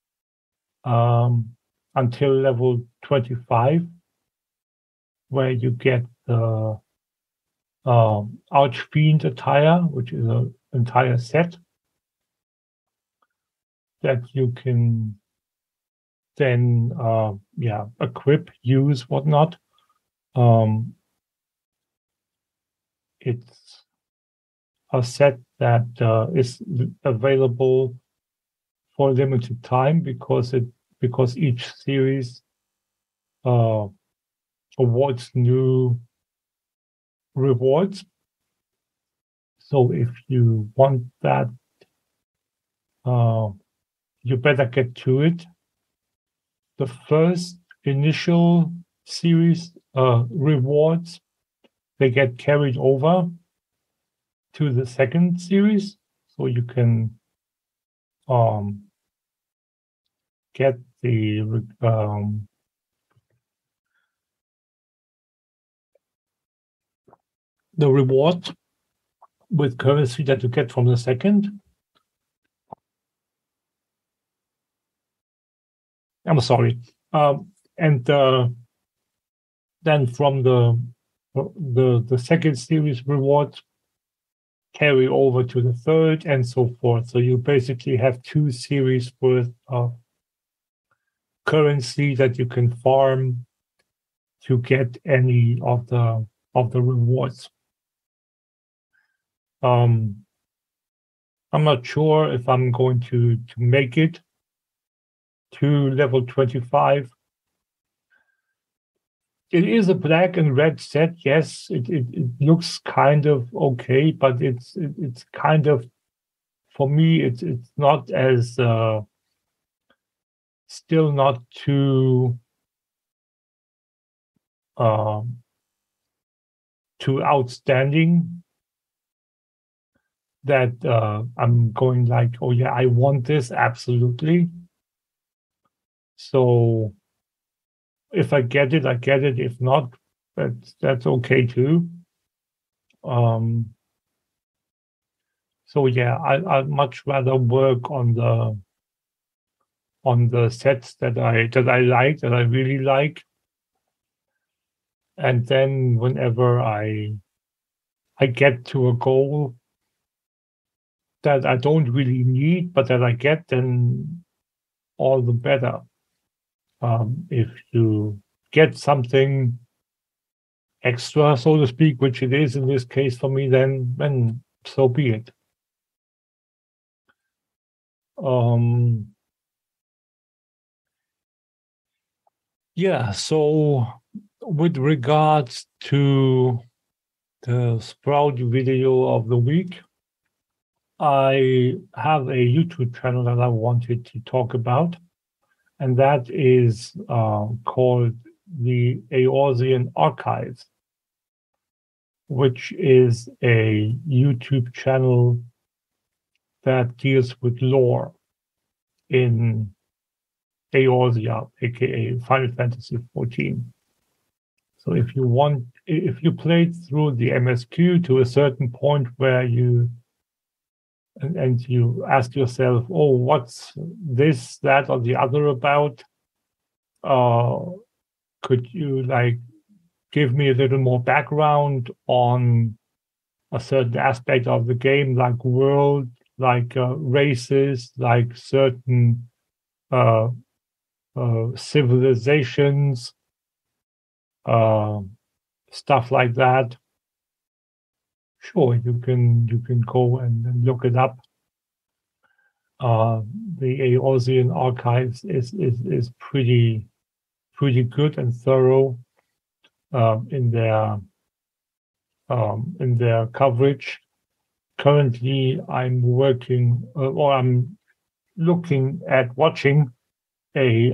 until level 25, where you get the Archfiend attire, which is an entire set that you can then equip, use, whatnot. It's a set that is available for a limited time, because each series awards new rewards. So if you want that, you better get to it. The first initial series rewards, they get carried over to the second series, so you can get the reward with currency that you get from the second. I'm sorry, and then from the second series rewards carry over to the third and so forth. So you basically have 2 series worth of currency that you can farm to get any of the rewards. I'm not sure if I'm going to make it to level 25. It is a black and red set, yes. It looks kind of okay, but it's kind of, for me, it's not as still not too outstanding that I'm going like, oh yeah, I want this absolutely. So if I get it, I get it. If not, that's okay too. So yeah, I'd much rather work on the sets that I like, that I really like, and then whenever I get to a goal that I don't really need, but that I get, then all the better. If you get something extra, so to speak, which it is in this case for me, then so be it. Yeah, so with regards to the Sprout video of the week, I have a YouTube channel that I wanted to talk about, and that is called the Eorzean Archives, which is a YouTube channel that deals with lore in Eorzea, aka Final Fantasy XIV. So if you played through the MSQ to a certain point where you ask yourself, oh, what's this, that, or the other about? Could you give me a little more background on a certain aspect of the game, like world, like races, like certain civilizations, stuff like that? Sure, you can go and look it up. The Eorzean Archives is pretty good and thorough in their coverage. Currently, I'm working or I'm looking at watching a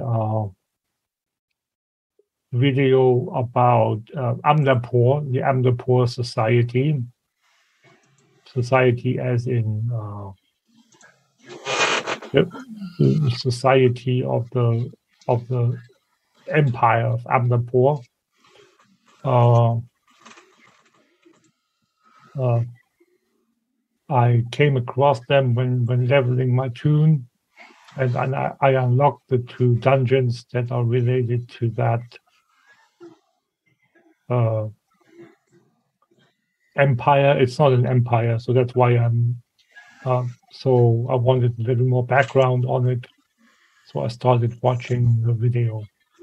video about Amdapor, the Amdapor Society. Society as in the society of the empire of Amdapor. I came across them when leveling my toon, and I unlocked the 2 dungeons that are related to that empire. It's not an empire, so that's why I'm so I wanted a little more background on it, so I started watching the video.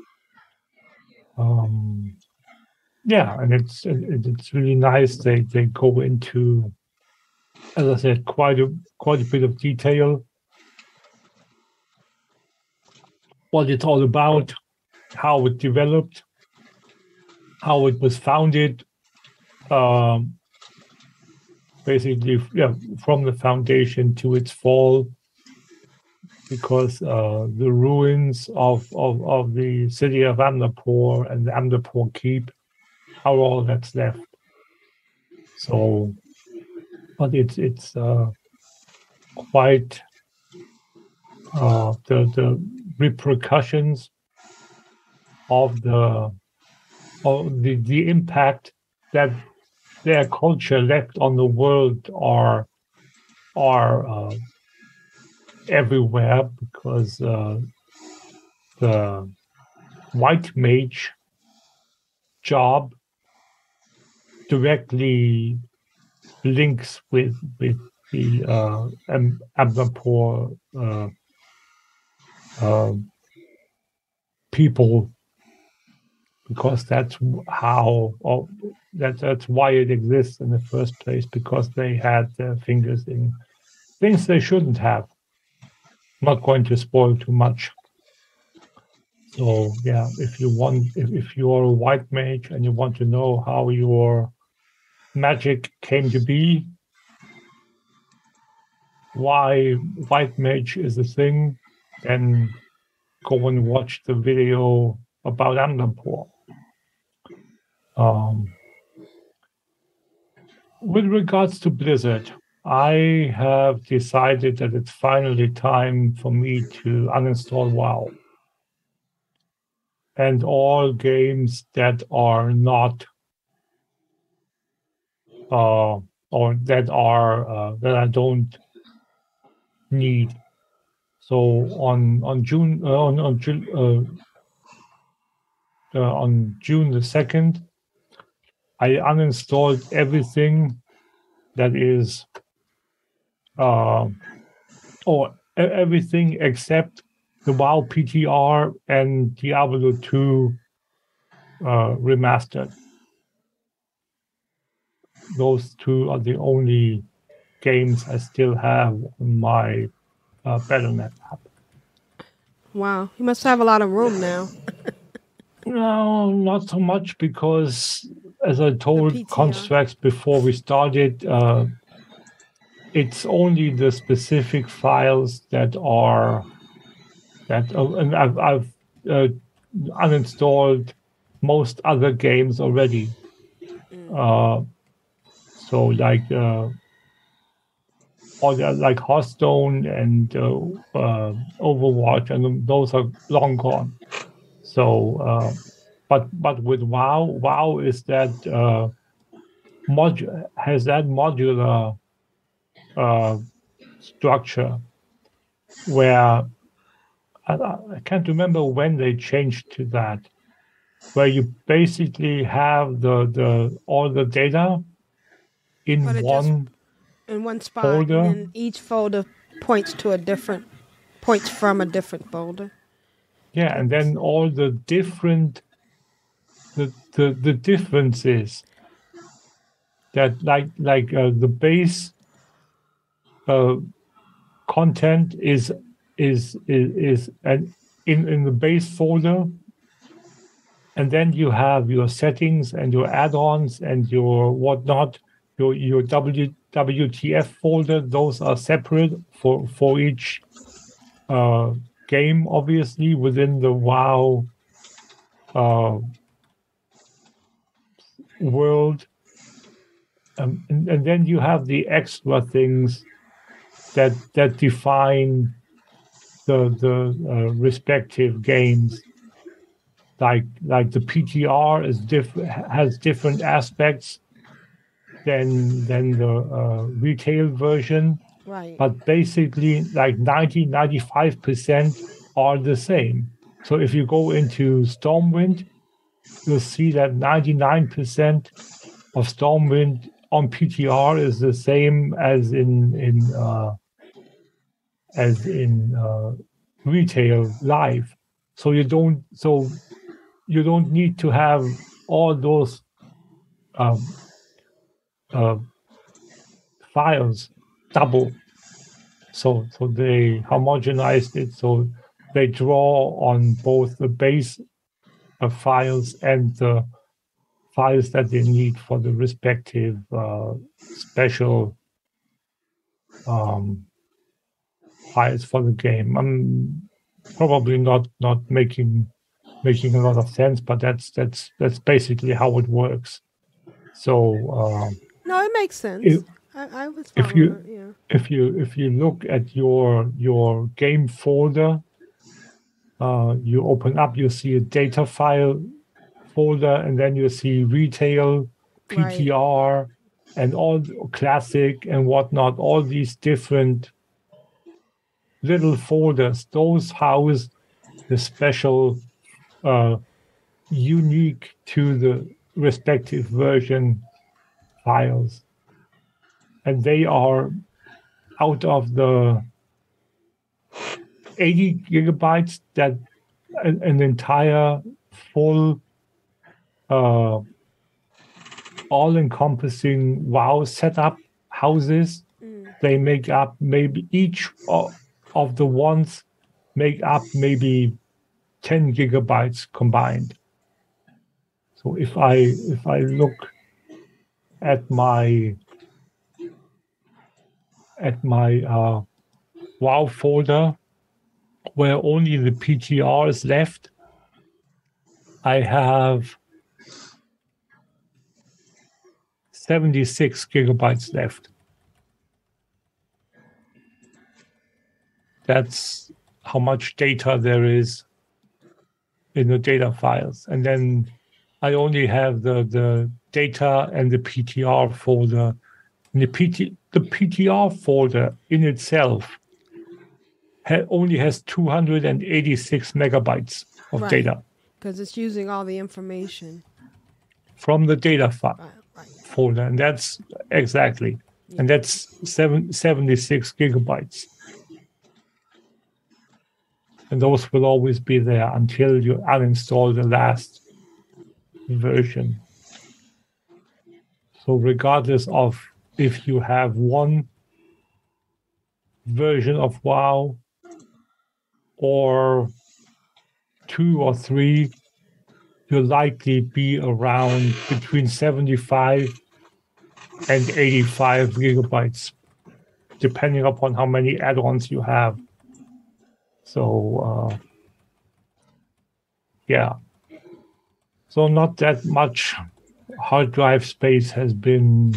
Yeah, and it's really nice. They go into, as I said, quite a bit of detail, what it's all about, how it developed, how it was founded, basically from the foundation to its fall, because the ruins of the city of Amdapor and the Amdapor Keep are all that's left. So, but it's quite the repercussions of the impact that their culture left on the world are everywhere, because the white mage job directly links with the Amdapor people, because that's how, or that's why it exists in the first place, because they had their fingers in things they shouldn't have. Not going to spoil too much. So yeah, if you're a white mage and you want to know how your magic came to be, why white mage is a thing, then go and watch the video about Amdapor. With regards to Blizzard, I have decided that it's finally time for me to uninstall WoW. And all games that are not, or that are that I don't need. So on June the 2nd, I uninstalled everything that is, or everything except the WoW PTR and Diablo 2 remastered. Those two are the only games I still have on my Battle.net app. Wow, you must have a lot of room now. No, not so much, because as I told Constructs before we started, it's only the specific files that are and I've uninstalled most other games already. So like like Hearthstone and Overwatch, and those are long gone. So, but with WoW is that has that modular structure where I can't remember when they changed to that, where you basically have the all the data in one spot, folder. and then each folder points from a different folder. Yeah, and then all the different the differences that like the base content is in the base folder, and then you have your settings and your add-ons and your whatnot, your WTF folder. Those are separate for each game, obviously, within the WoW world. And then you have the extra things that define the respective games. Like the PTR has different aspects than the retail version. Right. But basically, like 95% are the same. So if you go into Stormwind, you'll see that 99% of Stormwind on PTR is the same as in retail live. So you don't need to have all those files double. So they homogenized it, so they draw on both the base files and the files that they need for the respective special files for the game. I'm probably not making a lot of sense, but that's basically how it works. So no, it makes sense. I was following it, if you look at your game folder, you open up, you see a data file folder, and then you see retail, PTR, and all classic and whatnot, all these different little folders. Those house the special, unique to the respective version files. And they are out of the 80 gigabytes that an entire full all-encompassing WoW setup houses. They make up maybe each of the ones make up maybe 10 gigabytes combined. So if I look at my WoW folder where only the PTR is left, I have 76 gigabytes left. That's how much data there is in the data files. And then I only have the data and the PTR folder. And the PTR folder in itself only has 286 megabytes of data. Because it's using all the information from the data folder. And that's exactly. Yeah. And that's 76 gigabytes. And those will always be there until you uninstall the last version. So regardless of if you have one version of WoW or 2 or 3, you'll likely be around between 75 and 85 gigabytes, depending upon how many add-ons you have. So, yeah. So not that much hard drive space has been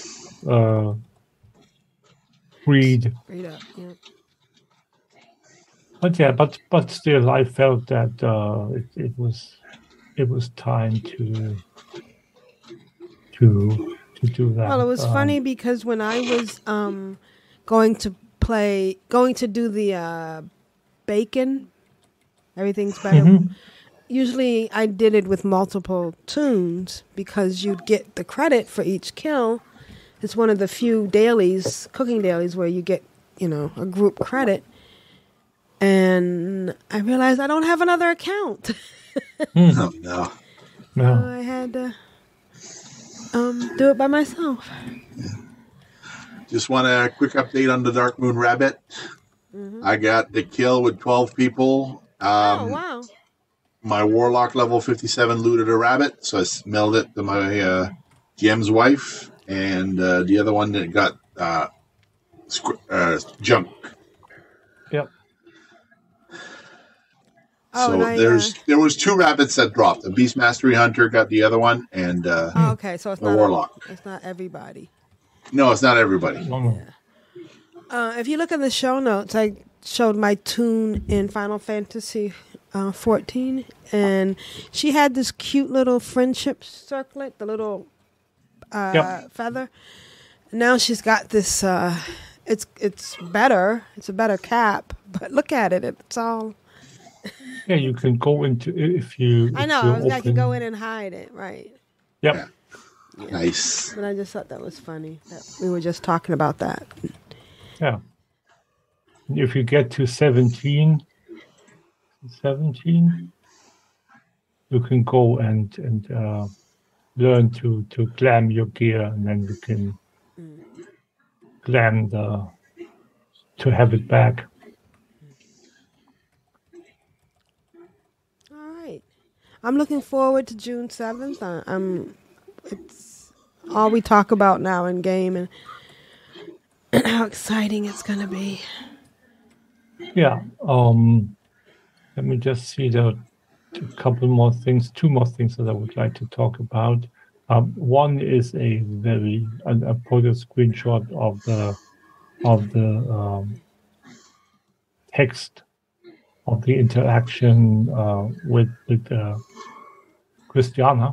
freed. Freed up, yeah. But yeah, but still, I felt that it was time to do that. Well, it was funny because when I was going to do the bacon, everything's better. Mm-hmm. Usually I did it with multiple tunes because you'd get the credit for each kill. It's one of the few dailies, cooking dailies, where you get, a group credit. And I realized I don't have another account. Oh, no. So I had to do it by myself. Yeah. Just want a quick update on the Dark Moon Rabbit. Mm-hmm. I got the kill with 12 people. Oh, wow. My Warlock level 57 looted a rabbit, so I smelled it to my GM's wife. And the other one that got junk. Yep. There was 2 rabbits that dropped. The Beast Mastery Hunter got the other one, and okay, so it's the not Warlock. It's not everybody. No, it's not everybody. Yeah. If you look at the show notes, I showed my tune in Final Fantasy 14, and she had this cute little friendship circlet, the little feather. Now she's got this. It's better. It's a better cap, but look at it. It's all. Yeah, you can go into if you. I know. I can go in and hide it, right? Yep. Yeah. Nice. But I just thought that was funny. That we were just talking about that. Yeah. If you get to 17, you can go and learn to glam your gear, and then you can glam to have it back. All right. I'm looking forward to June 7th. I'm It's all we talk about now in game, and how exciting it's going to be. Yeah. Let me just see two more things that I would like to talk about. One is I put a screenshot of the text of the interaction with Christiana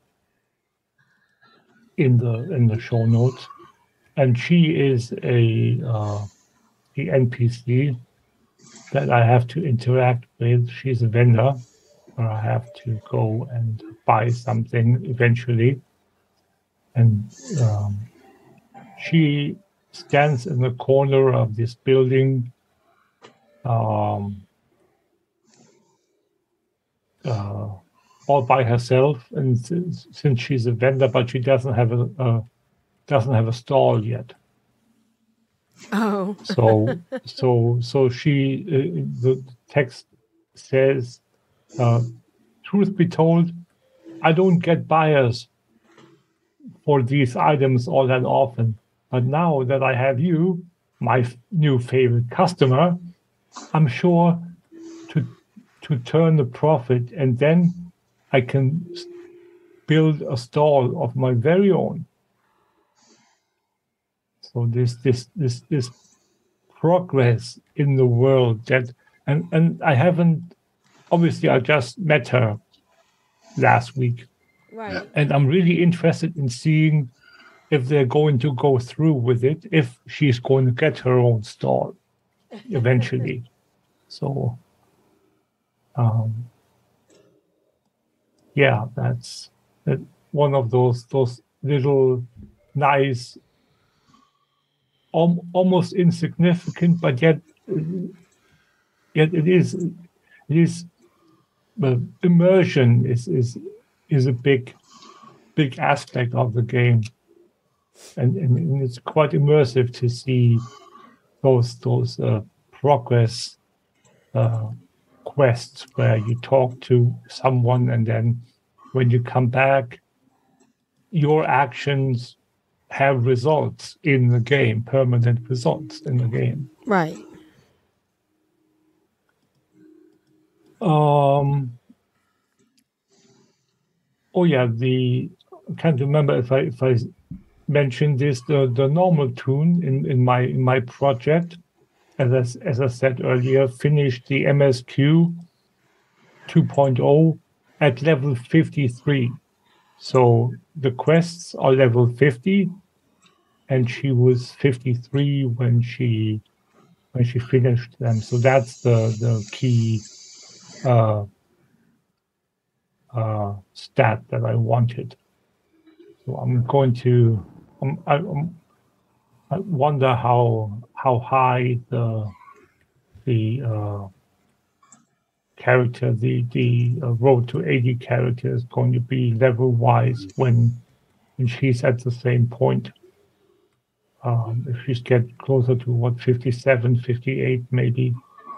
in the show notes, and she is the NPC that I have to interact with. She's a vendor where I have to go and buy something eventually, and she stands in the corner of this building. All by herself, and since she's a vendor, but she doesn't have a stall yet. Oh. so she the text says, truth be told, I don't get buyers for these items all that often, but now that I have you, my new favorite customer, I'm sure to turn a profit, and then I can build a stall of my very own. So this progress in the world that, and I haven't, obviously I just met her last week. Right. And I'm really interested in seeing if they're going to go through with it, if she's going to get her own stall eventually. So, yeah, that's one of those little nice, almost insignificant, but yet it is immersion is a big aspect of the game, and it's quite immersive to see those progress quests where you talk to someone, and then when you come back, your actions have results in the game, permanent results in the game. Right. Oh yeah, I can't remember if I mentioned this. The normal tune in my project, as I said earlier, finished the MSQ 2.0 at level 53. So the quests are level 50, and she was 53 when she finished them. So that's the key stat that I wanted. So I'm going to I wonder how high the character, the road to 80 character is going to be level wise when she's at the same point. If she's get closer to 57, 58 maybe,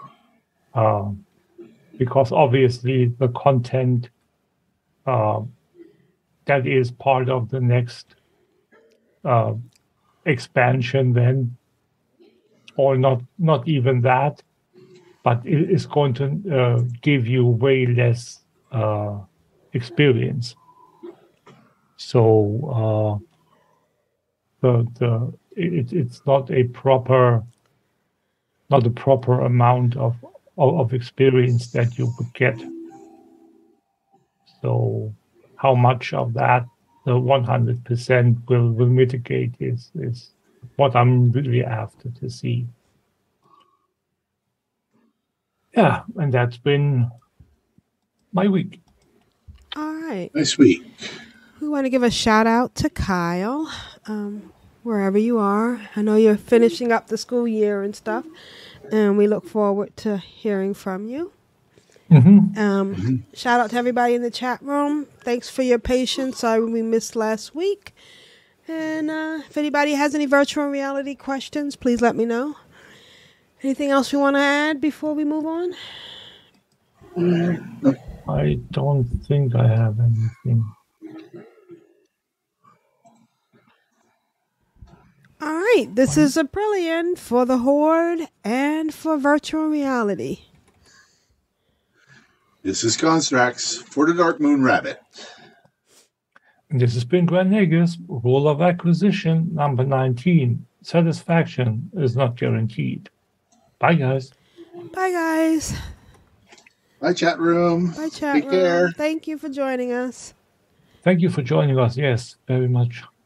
because obviously the content that is part of the next expansion then, or not even that, but it is going to give you way less experience. So it's not a proper amount of experience that you would get. So how much of that the 100% will mitigate is what I'm really after to see. Yeah, and that's been my week. All right. Nice week. We want to give a shout out to Kyle, wherever you are. I know you're finishing up the school year and stuff, and we look forward to hearing from you. Shout out to everybody in the chat room. Thanks for your patience. Sorry we missed last week. And if anybody has any virtual reality questions, please let me know. Anything else you want to add before we move on? I don't think I have anything. right. This is Aprillian for the Horde and for virtual reality. This is Constrax for the Dark Moon Rabbit. This has been Grand Negus, rule of acquisition number 19. Satisfaction is not guaranteed. Bye, guys. Bye, guys. Bye, chat room. Bye, chat Take room. care. Thank you for joining us. Thank you for joining us. Yes, very much.